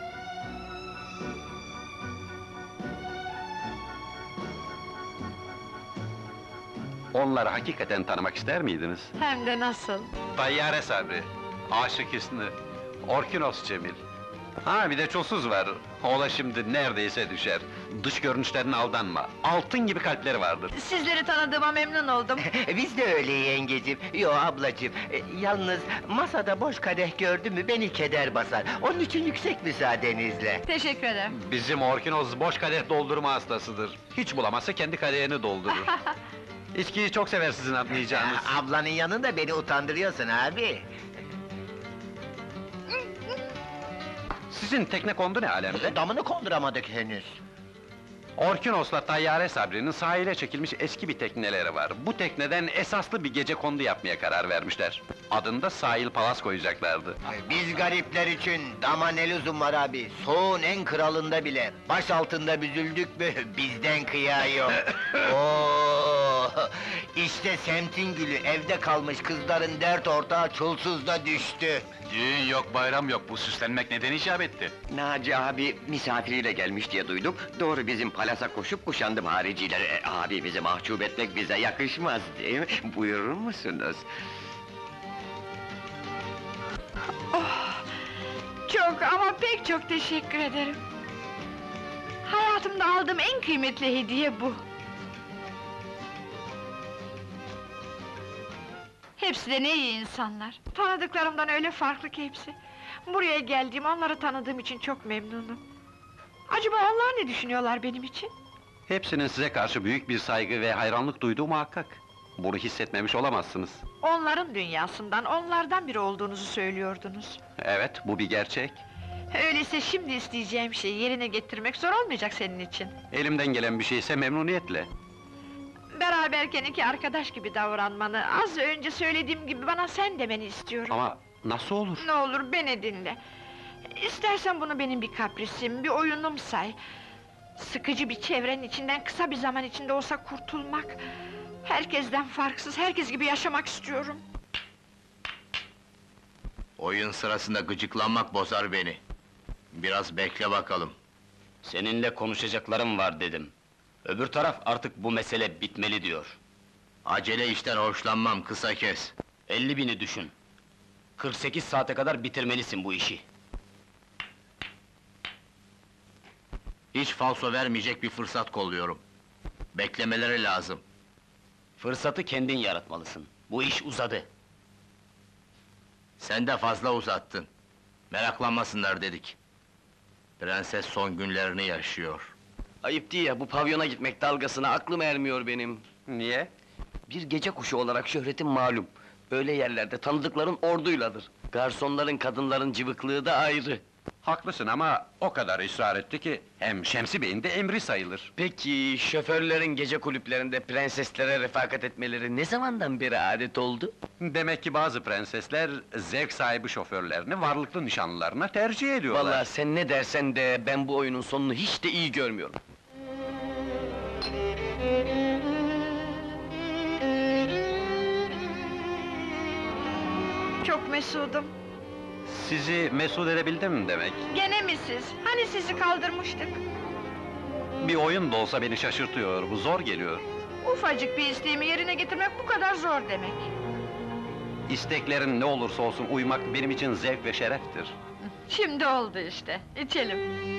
Speaker 1: Onları hakikaten tanımak ister miydiniz?
Speaker 15: Hem de nasıl?
Speaker 1: Tayyare Sabri, Aşık Hüsnü, Orkinos Cemil. Ha bir de çulsuz var, o da şimdi neredeyse düşer. Dış görünüşlerine aldanma, altın gibi kalpleri vardır.
Speaker 15: Sizleri tanıdığıma memnun oldum.
Speaker 17: Biz de öyle yengecim, yo ablacığım. Yalnız masada boş kadeh gördü mü beni keder basar. Onun için yüksek müsaadenizle.
Speaker 15: Teşekkür ederim.
Speaker 1: Bizim Orkinos boş kadeh doldurma hastasıdır. Hiç bulamazsa kendi kadehini doldurur. İçkiyi çok sever sizin anlayacağınız.
Speaker 17: Ablanın yanında beni utandırıyorsun abi.
Speaker 1: Sizin tekne kondu ne alemde?
Speaker 17: Damını konduramadık henüz.
Speaker 1: Orkinos'la Tayyare Sabri'nin sahile çekilmiş eski bir tekneleri var. Bu tekneden esaslı bir gecekondu yapmaya karar vermişler. Adını da Sahil Palas koyacaklardı.
Speaker 17: Biz garipler için dama ne lüzum var abi? Soğuğun en kralında bile, baş altında büzüldük mü bizden kıya yok. Oo, işte semtin gülü, evde kalmış kızların dert ortağı çulsuzda düştü.
Speaker 9: Düğün yok, bayram yok, bu süslenmek neden icap etti?
Speaker 12: Naci abi misafiriyle gelmiş diye duyduk. Doğru bizim palasa koşup kuşandım haricileri. Abi bizi mahcup etmek bize yakışmaz değil mi? Buyurur musunuz?
Speaker 15: Çok ama pek çok teşekkür ederim. Hayatımda aldığım en kıymetli hediye bu. Hepsi de ne iyi insanlar. Tanıdıklarımdan öyle farklı ki hepsi. Buraya geldiğim, onları tanıdığım için çok memnunum. Acaba onlar ne düşünüyorlar benim için?
Speaker 1: Hepsinin size karşı büyük bir saygı ve hayranlık duyduğu muhakkak. Bunu hissetmemiş olamazsınız.
Speaker 15: Onların dünyasından, onlardan biri olduğunuzu söylüyordunuz.
Speaker 1: Evet, bu bir gerçek.
Speaker 15: Öyleyse şimdi isteyeceğim şeyi yerine getirmek zor olmayacak senin için.
Speaker 1: Elimden gelen bir şeyse memnuniyetle.
Speaker 15: Beraberken iki arkadaş gibi davranmanı, az önce söylediğim gibi bana sen demeni istiyorum.
Speaker 1: Ama nasıl olur?
Speaker 15: Ne olur beni dinle. İstersen bunu benim bir kaprisim, bir oyunum say. Sıkıcı bir çevrenin içinden kısa bir zaman içinde olsa kurtulmak... Herkesten farksız, herkes gibi yaşamak istiyorum.
Speaker 6: Oyun sırasında gıcıklanmak bozar beni. Biraz bekle bakalım.
Speaker 3: Seninle konuşacaklarım var dedim. Öbür taraf artık bu mesele bitmeli diyor.
Speaker 6: Acele işten hoşlanmam, kısa kes.
Speaker 3: 50.000'i düşün. 48 saate kadar bitirmelisin bu işi.
Speaker 6: Hiç falso vermeyecek bir fırsat kolluyorum. Beklemeleri lazım.
Speaker 3: Fırsatı kendin yaratmalısın. Bu iş uzadı.
Speaker 6: Sen de fazla uzattın. Meraklanmasınlar dedik. Prenses son günlerini yaşıyor.
Speaker 8: Ayıp değil ya, bu pavyona gitmek dalgasına aklım ermiyor benim.
Speaker 1: Niye?
Speaker 8: Bir gece kuşu olarak şöhretim malum. Öyle yerlerde tanıdıkların orduyladır. Garsonların, kadınların cıvıklığı da ayrı.
Speaker 1: Haklısın ama o kadar ısrar etti ki... ...hem Şemsi Bey'in de emri sayılır.
Speaker 8: Peki, şoförlerin gece kulüplerinde prenseslere refakat etmeleri ne zamandan beri adet oldu?
Speaker 1: Demek ki bazı prensesler... ...zevk sahibi şoförlerini varlıklı nişanlılarına tercih ediyorlar.
Speaker 8: Vallahi sen ne dersen de ben bu oyunun sonunu hiç de iyi görmüyorum.
Speaker 15: Çok mesudum.
Speaker 1: Sizi mesut edebildim demek.
Speaker 15: Gene mi siz? Hani sizi kaldırmıştık?
Speaker 1: Bir oyun da olsa beni şaşırtıyor, bu zor geliyor.
Speaker 15: Ufacık bir isteğimi yerine getirmek bu kadar zor demek.
Speaker 1: İsteklerin ne olursa olsun uymak benim için zevk ve şereftir.
Speaker 15: Şimdi oldu işte, içelim.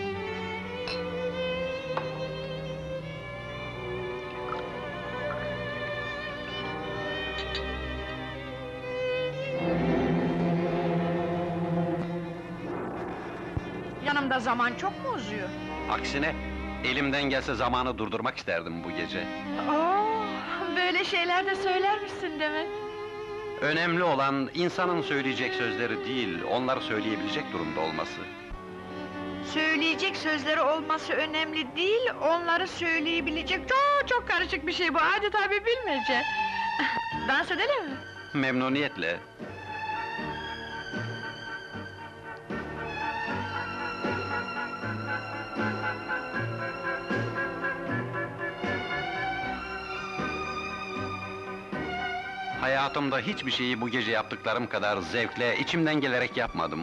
Speaker 15: Yanımda zaman çok mu uzuyor?
Speaker 1: Aksine, elimden gelse zamanı durdurmak isterdim bu gece.
Speaker 15: Oo, böyle şeyler de söyler misin demek?
Speaker 1: Önemli olan, insanın söyleyecek sözleri değil, onları söyleyebilecek durumda olması.
Speaker 15: Söyleyecek sözleri olması önemli değil, onları söyleyebilecek çok karışık bir şey bu, adeta bir bilmece. Dans edelim mi?
Speaker 1: Memnuniyetle. Hayatımda hiçbir şeyi bu gece yaptıklarım kadar zevkle, içimden gelerek yapmadım.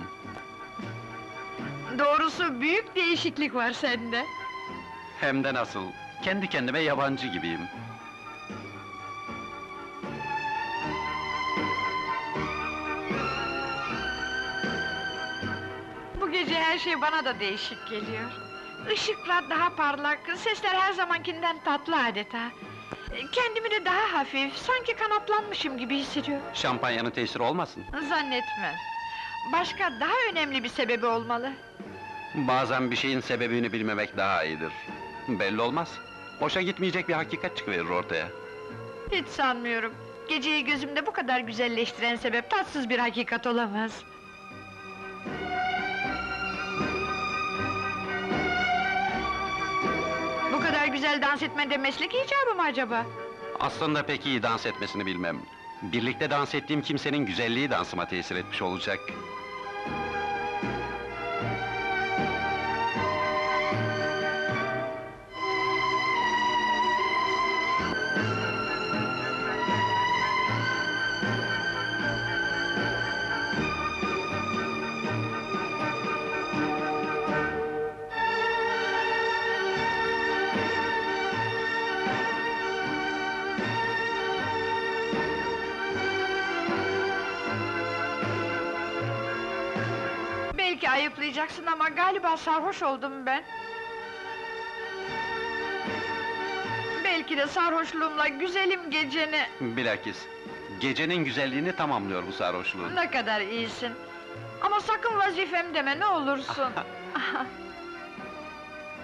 Speaker 15: Doğrusu büyük değişiklik var sende.
Speaker 1: Hem de nasıl, kendi kendime yabancı gibiyim.
Speaker 15: Bu gece her şey bana da değişik geliyor. Işıklar daha parlak, sesler her zamankinden tatlı adeta. Kendimi de daha hafif, sanki kanatlanmışım gibi hissediyorum.
Speaker 1: Şampanyanın tesiri olmasın?
Speaker 15: Zannetmem. Başka, daha önemli bir sebebi olmalı.
Speaker 1: Bazen bir şeyin sebebini bilmemek daha iyidir. Belli olmaz. Boşa gitmeyecek bir hakikat çıkıverir ortaya.
Speaker 15: Hiç sanmıyorum. Geceyi gözümde bu kadar güzelleştiren sebep tatsız bir hakikat olamaz. Bu kadar güzel dans etmen de meslek icabı mı acaba?
Speaker 1: Aslında pek iyi dans etmesini bilmem. Birlikte dans ettiğim kimsenin güzelliği dansıma tesir etmiş olacak.
Speaker 15: Belki ayıplayacaksın ama galiba sarhoş oldum ben. Belki de sarhoşluğumla güzelim geceni...
Speaker 1: Bilakis, gecenin güzelliğini tamamlıyor bu sarhoşluğun.
Speaker 15: Ne kadar iyisin! Ama sakın vazifem deme, ne olursun!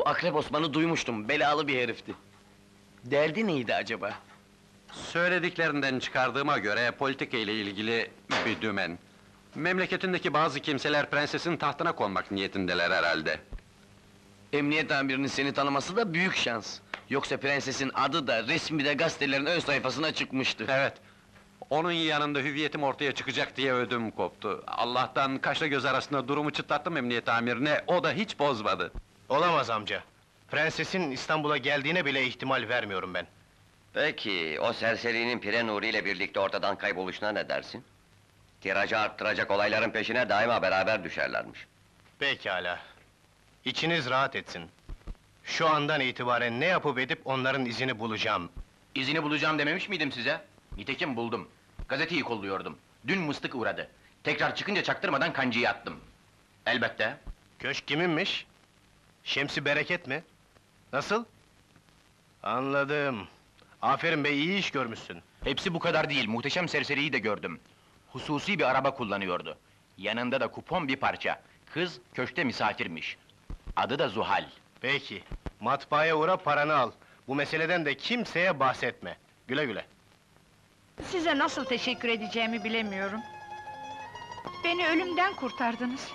Speaker 2: Bu Akrep Osman'ı duymuştum, belalı bir herifti. Derdi neydi acaba?
Speaker 1: Söylediklerinden çıkardığıma göre politika ile ilgili bir dümen. Memleketindeki bazı kimseler prensesin tahtına konmak niyetindeler herhalde.
Speaker 2: Emniyet amirinin seni tanıması da büyük şans. Yoksa prensesin adı da, resmi de gazetelerin ön sayfasına çıkmıştı.
Speaker 1: Evet. Onun yanında hüviyetim ortaya çıkacak diye ödüm koptu. Allah'tan kaşla göz arasında durumu çıtlattım emniyet amirine, o da hiç bozmadı.
Speaker 4: Olamaz amca. Prensesin İstanbul'a geldiğine bile ihtimal vermiyorum ben.
Speaker 12: Peki, o serserinin Pire Nuri ile birlikte ortadan kayboluşuna ne dersin? Tiracı arttıracak olayların peşine daima beraber düşerlermiş.
Speaker 4: Pekala. İçiniz rahat etsin. Şu andan itibaren ne yapıp edip onların izini bulacağım.
Speaker 6: İzini bulacağım dememiş miydim size? Nitekim buldum. Gazeteyi kolluyordum. Dün mıstık uğradı. Tekrar çıkınca çaktırmadan kancayı attım. Elbette.
Speaker 4: Köşk kiminmiş? Şemsi Bereket mi? Nasıl? Anladım. Aferin be, iyi iş görmüşsün.
Speaker 6: Hepsi bu kadar değil, muhteşem serseriyi de gördüm. Hususi bir araba kullanıyordu. Yanında da kupon bir parça. Kız köşkte misafirmiş. Adı da Zuhal.
Speaker 4: Peki, matbaaya uğra, paranı al. Bu meseleden de kimseye bahsetme. Güle güle.
Speaker 15: Size nasıl teşekkür edeceğimi bilemiyorum. Beni ölümden kurtardınız.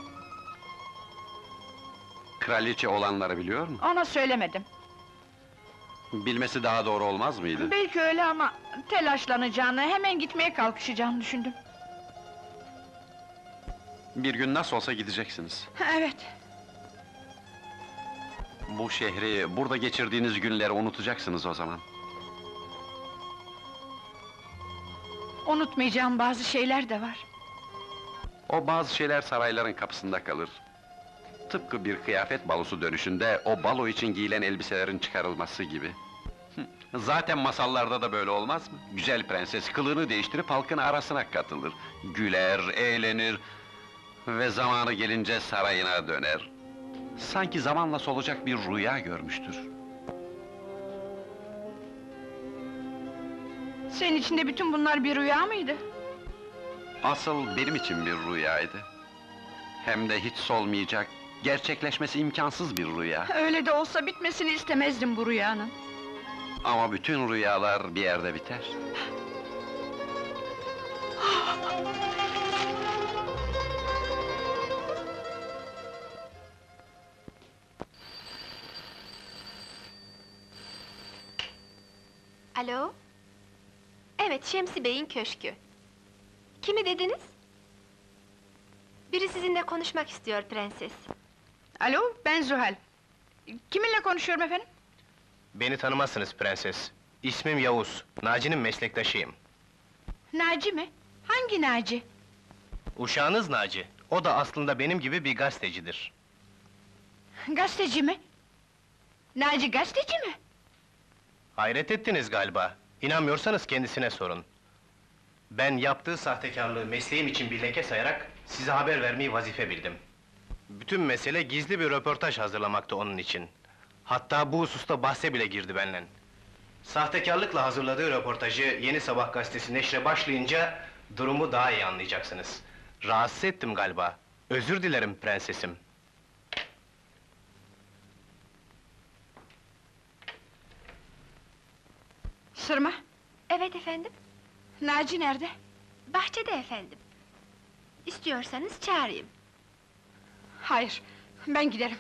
Speaker 1: Kraliçe olanları biliyor mu?
Speaker 15: Ona söylemedim.
Speaker 1: Bilmesi daha doğru olmaz mıydı?
Speaker 15: Belki öyle ama telaşlanacağını, hemen gitmeye kalkışacağını düşündüm.
Speaker 1: Bir gün nasıl olsa gideceksiniz.
Speaker 15: Evet,
Speaker 1: Bu şehri, burada geçirdiğiniz günleri unutacaksınız o zaman.
Speaker 15: unutmayacağım bazı şeyler de var.
Speaker 1: O bazı şeyler sarayların kapısında kalır. Tıpkı bir kıyafet balosu dönüşünde, o balo için giyilen elbiselerin çıkarılması gibi. Zaten masallarda da böyle olmaz mı? Güzel prenses kılığını değiştirip halkın arasına katılır. Güler, eğlenir ve zamanı gelince sarayına döner. Sanki zamanla solacak bir rüya görmüştür.
Speaker 15: Senin için de bütün bunlar bir rüya mıydı?
Speaker 1: Asıl benim için bir rüyaydı. Hem de hiç solmayacak, gerçekleşmesi imkansız bir rüya.
Speaker 15: Öyle de olsa bitmesini istemezdim bu rüyanın.
Speaker 1: Ama bütün rüyalar bir yerde biter.
Speaker 13: Alo? Evet, Şemsi Bey'in köşkü. Kimi dediniz? Biri sizinle konuşmak istiyor prenses.
Speaker 15: Alo, ben Zuhal. Kiminle konuşuyorum efendim?
Speaker 4: Beni tanımazsınız prenses. İsmim Yavuz, Naci'nin meslektaşıyım.
Speaker 15: Naci mi? Hangi Naci?
Speaker 4: Uşağınız Naci, o da aslında benim gibi bir gazetecidir.
Speaker 15: Gazeteci mi? Naci gazeteci mi?
Speaker 4: Hayret ettiniz galiba. İnanmıyorsanız kendisine sorun. Ben yaptığı sahtekarlığı mesleğim için bir leke sayarak size haber vermeyi vazife bildim. Bütün mesele gizli bir röportaj hazırlamakta onun için. Hatta bu hususta bahse bile girdi benden. Sahtekarlıkla hazırladığı röportajı Yeni Sabah gazetesi neşre başlayınca durumu daha iyi anlayacaksınız. Rahatsız ettim galiba. Özür dilerim prensesim.
Speaker 15: Sırma,
Speaker 13: Evet efendim,
Speaker 15: Naci nerede?
Speaker 13: bahçede efendim. İstiyorsanız çağırayım.
Speaker 15: Hayır, ben giderim.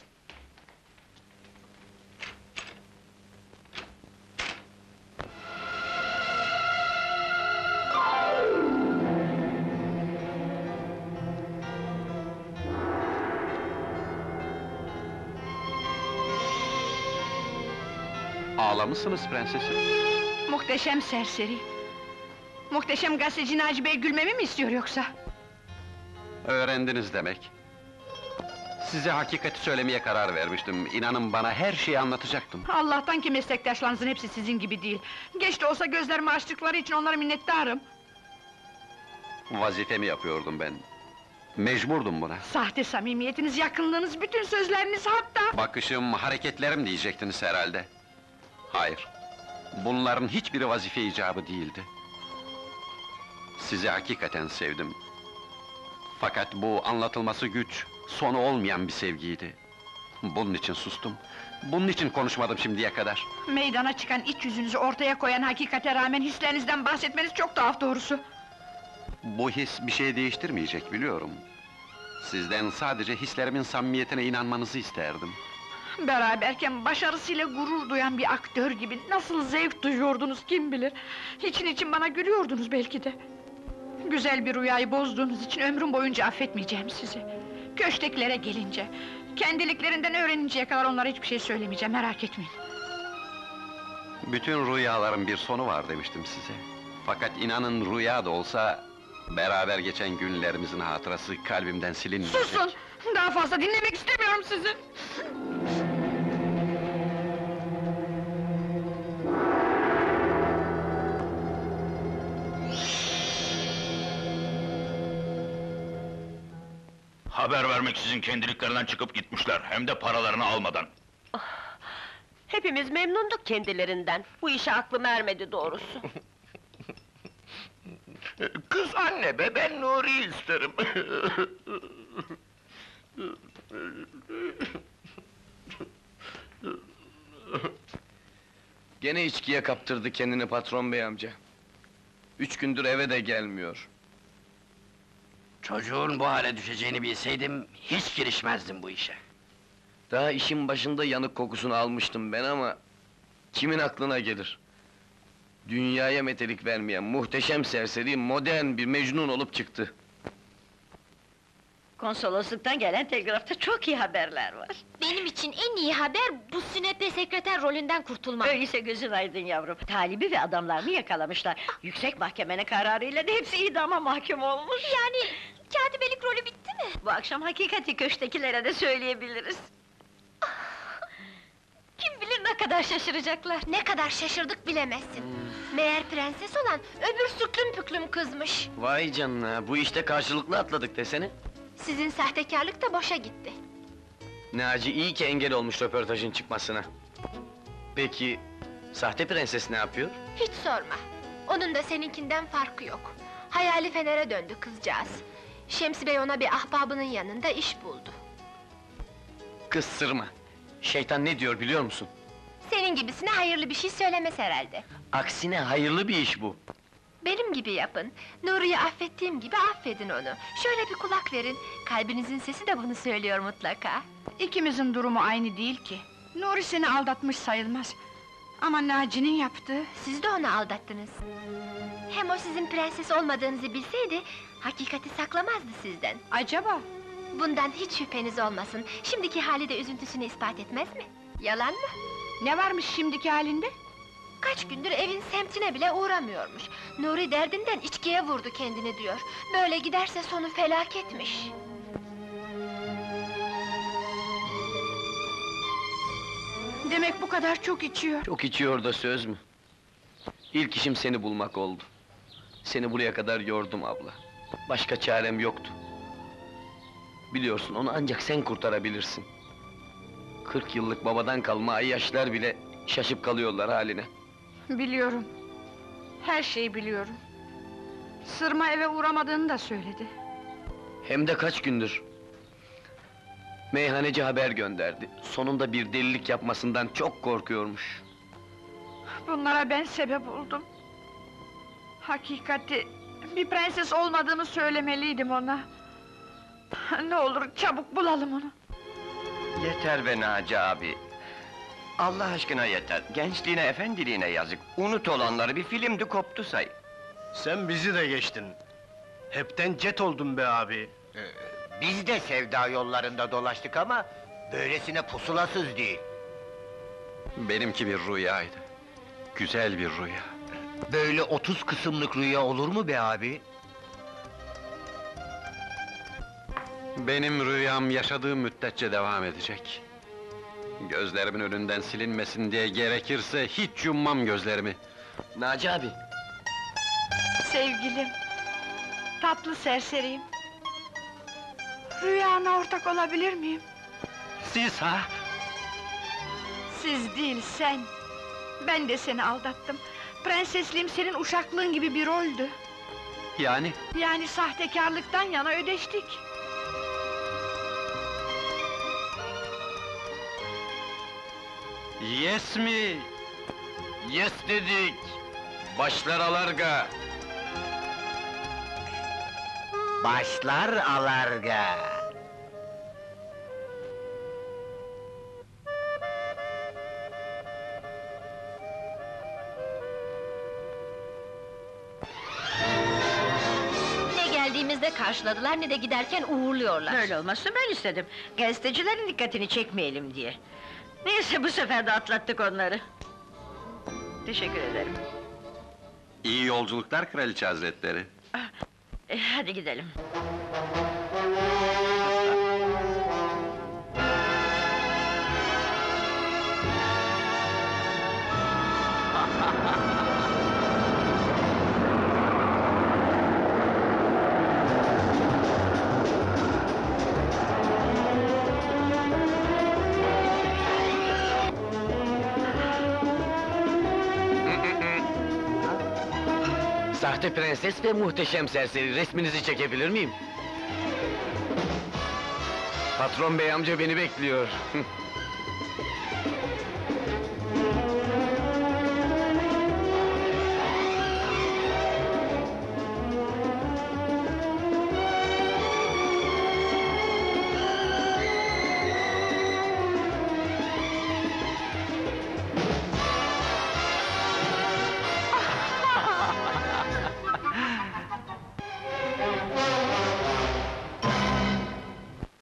Speaker 1: Ağlamışsınız prensesim.
Speaker 15: Muhteşem serseri! Muhteşem gazeteci Naci Bey gülmemi mi istiyor yoksa?
Speaker 1: Öğrendiniz demek. Size hakikati söylemeye karar vermiştim. İnanın bana her şeyi anlatacaktım.
Speaker 15: Allah'tan ki meslektaşlarınızın hepsi sizin gibi değil. Geç de olsa gözlerimi açtıkları için onlara minnettarım.
Speaker 1: Vazifemi yapıyordum ben. Mecburdum buna.
Speaker 15: Sahte samimiyetiniz, yakınlığınız, bütün sözleriniz hatta...
Speaker 1: Bakışım, hareketlerim diyecektiniz herhalde. Hayır. Bunların hiçbiri vazife icabı değildi. Sizi hakikaten sevdim. Fakat bu anlatılması güç, sonu olmayan bir sevgiydi. Bunun için sustum. Bunun için konuşmadım şimdiye kadar.
Speaker 15: Meydana çıkan iç yüzünüzü ortaya koyan hakikate rağmen hislerinizden bahsetmeniz çok tuhaf doğrusu.
Speaker 1: Bu his bir şey değiştirmeyecek biliyorum. Sizden sadece hislerimin samimiyetine inanmanızı isterdim.
Speaker 15: Beraberken başarısıyla gurur duyan bir aktör gibi nasıl zevk duyuyordunuz kim bilir. İçin bana gülüyordunuz belki de. Güzel bir rüyayı bozduğunuz için ömrüm boyunca affetmeyeceğim sizi. Köştekilere gelince, kendiliklerinden öğreninceye kadar onlara hiçbir şey söylemeyeceğim, merak etmeyin.
Speaker 1: Bütün rüyaların bir sonu var demiştim size. Fakat inanın rüya da olsa... beraber geçen günlerimizin hatırası kalbimden silinmeyecek.
Speaker 15: Susun! Daha fazla dinlemek istemiyorum sizi!
Speaker 10: Haber vermeksizin kendiliklerinden çıkıp gitmişler, hem de paralarını almadan.
Speaker 16: Hepimiz memnunduk kendilerinden. Bu işe aklım ermedi doğrusu.
Speaker 6: Kız anne be, ben Nuri isterim.
Speaker 2: Gene içkiye kaptırdı kendini patron bey amca. 3 gündür eve de gelmiyor.
Speaker 7: Çocuğun bu hale düşeceğini bilseydim, hiç girişmezdim bu işe.
Speaker 2: Daha işin başında yanık kokusunu almıştım ben ama... kimin aklına gelir? Dünyaya metelik vermeyen muhteşem serseri, modern bir Mecnun olup çıktı.
Speaker 11: Konsolosluktan gelen telgrafta çok iyi haberler var.
Speaker 13: Benim için en iyi haber bu sünepe sekreter rolünden kurtulmak.
Speaker 11: Öyleyse gözün aydın yavrum. Talibi ve adamlarını yakalamışlar. Yüksek mahkemenin kararıyla da hepsi idama mahkum olmuş.
Speaker 13: Yani katibelik rolü bitti mi?
Speaker 11: Bu akşam hakikati köştekilere de söyleyebiliriz.
Speaker 13: Kim bilir ne kadar şaşıracaklar. Ne kadar şaşırdık bilemezsin. Meğer prenses olan öbür süklüm püklüm kızmış.
Speaker 2: Vay canına, bu işte karşılıklı atladık desene.
Speaker 13: Sizin sahtekarlık da boşa gitti.
Speaker 2: Naci iyi ki engel olmuş röportajın çıkmasına. Peki, sahte prenses ne yapıyor?
Speaker 13: Hiç sorma. Onun da seninkinden farkı yok. Hayali fenere döndü kızcağız. Şemsi Bey ona bir ahbabının yanında iş buldu.
Speaker 2: Kız sırma. Şeytan ne diyor biliyor musun?
Speaker 13: Senin gibisine hayırlı bir şey söylemez herhalde.
Speaker 2: Aksine hayırlı bir iş bu.
Speaker 13: Benim gibi yapın. Nuri'yi affettiğim gibi affedin onu. Şöyle bir kulak verin. Kalbinizin sesi de bunu söylüyor mutlaka.
Speaker 15: İkimizin durumu aynı değil ki. Nuri seni aldatmış sayılmaz. Ama Naci'nin yaptığı...
Speaker 13: Siz de onu aldattınız. Hem o sizin prenses olmadığınızı bilseydi... hakikati saklamazdı sizden.
Speaker 15: Acaba?
Speaker 13: Bundan hiç şüpheniz olmasın. Şimdiki hali de üzüntüsünü ispat etmez mi? Yalan mı?
Speaker 15: Ne varmış şimdiki halinde?
Speaker 13: Kaç gündür evin semtine bile uğramıyormuş. Nuri derdinden içkiye vurdu kendini diyor. Böyle giderse sonu felaketmiş.
Speaker 15: Demek bu kadar çok içiyor.
Speaker 2: Çok içiyor da söz mü? İlk işim seni bulmak oldu. Seni buraya kadar yordum abla. Başka çarem yoktu. Biliyorsun, onu ancak sen kurtarabilirsin. 40 yıllık babadan kalma ayyaşlar bile şaşıp kalıyorlar haline.
Speaker 15: Biliyorum. Her şeyi biliyorum. Sırma eve uğramadığını da söyledi.
Speaker 2: Hem de kaç gündür. Meyhaneci haber gönderdi. Sonunda bir delilik yapmasından çok korkuyormuş.
Speaker 15: Bunlara ben sebep oldum. Hakikati, bir prenses olmadığını söylemeliydim ona. Ne olur çabuk bulalım onu.
Speaker 12: Yeter be Naci abi! Allah aşkına yeter! Gençliğine, efendiliğine yazık! Unut olanları, bir filmdi koptu say!
Speaker 4: Sen bizi de geçtin! Hepten cet oldun be abi!
Speaker 17: Biz de sevda yollarında dolaştık ama... böylesine pusulasız değil.
Speaker 1: Benimki bir rüyaydı. Güzel bir rüya.
Speaker 17: Böyle 30 kısımlık rüya olur mu be abi?
Speaker 1: Benim rüyam yaşadığım müddetçe devam edecek. Gözlerimin önünden silinmesin diye gerekirse hiç yummam gözlerimi.
Speaker 2: Naci abi!
Speaker 15: Sevgilim, tatlı serseriyim. Rüyana ortak olabilir miyim?
Speaker 1: Siz ha?
Speaker 15: Siz değil, sen! Ben de seni aldattım. Prensesliğim senin uşaklığın gibi bir roldü.
Speaker 1: Yani?
Speaker 15: Yani sahtekarlıktan yana ödeştik.
Speaker 2: Yes mi? Yes dedik! Başlar alarga!
Speaker 17: Başlar alarga!
Speaker 13: Ne geldiğimizde karşıladılar, ne de giderken uğurluyorlar.
Speaker 11: Böyle olmasını ben istedim. Gazetecilerin dikkatini çekmeyelim diye. Neyse, bu sefer de atlattık onları. Teşekkür ederim.
Speaker 1: İyi yolculuklar kraliçe hazretleri.
Speaker 11: Hadi gidelim.
Speaker 2: Sahte prenses ve muhteşem serseri, resminizi çekebilir miyim? Patron bey amca beni bekliyor.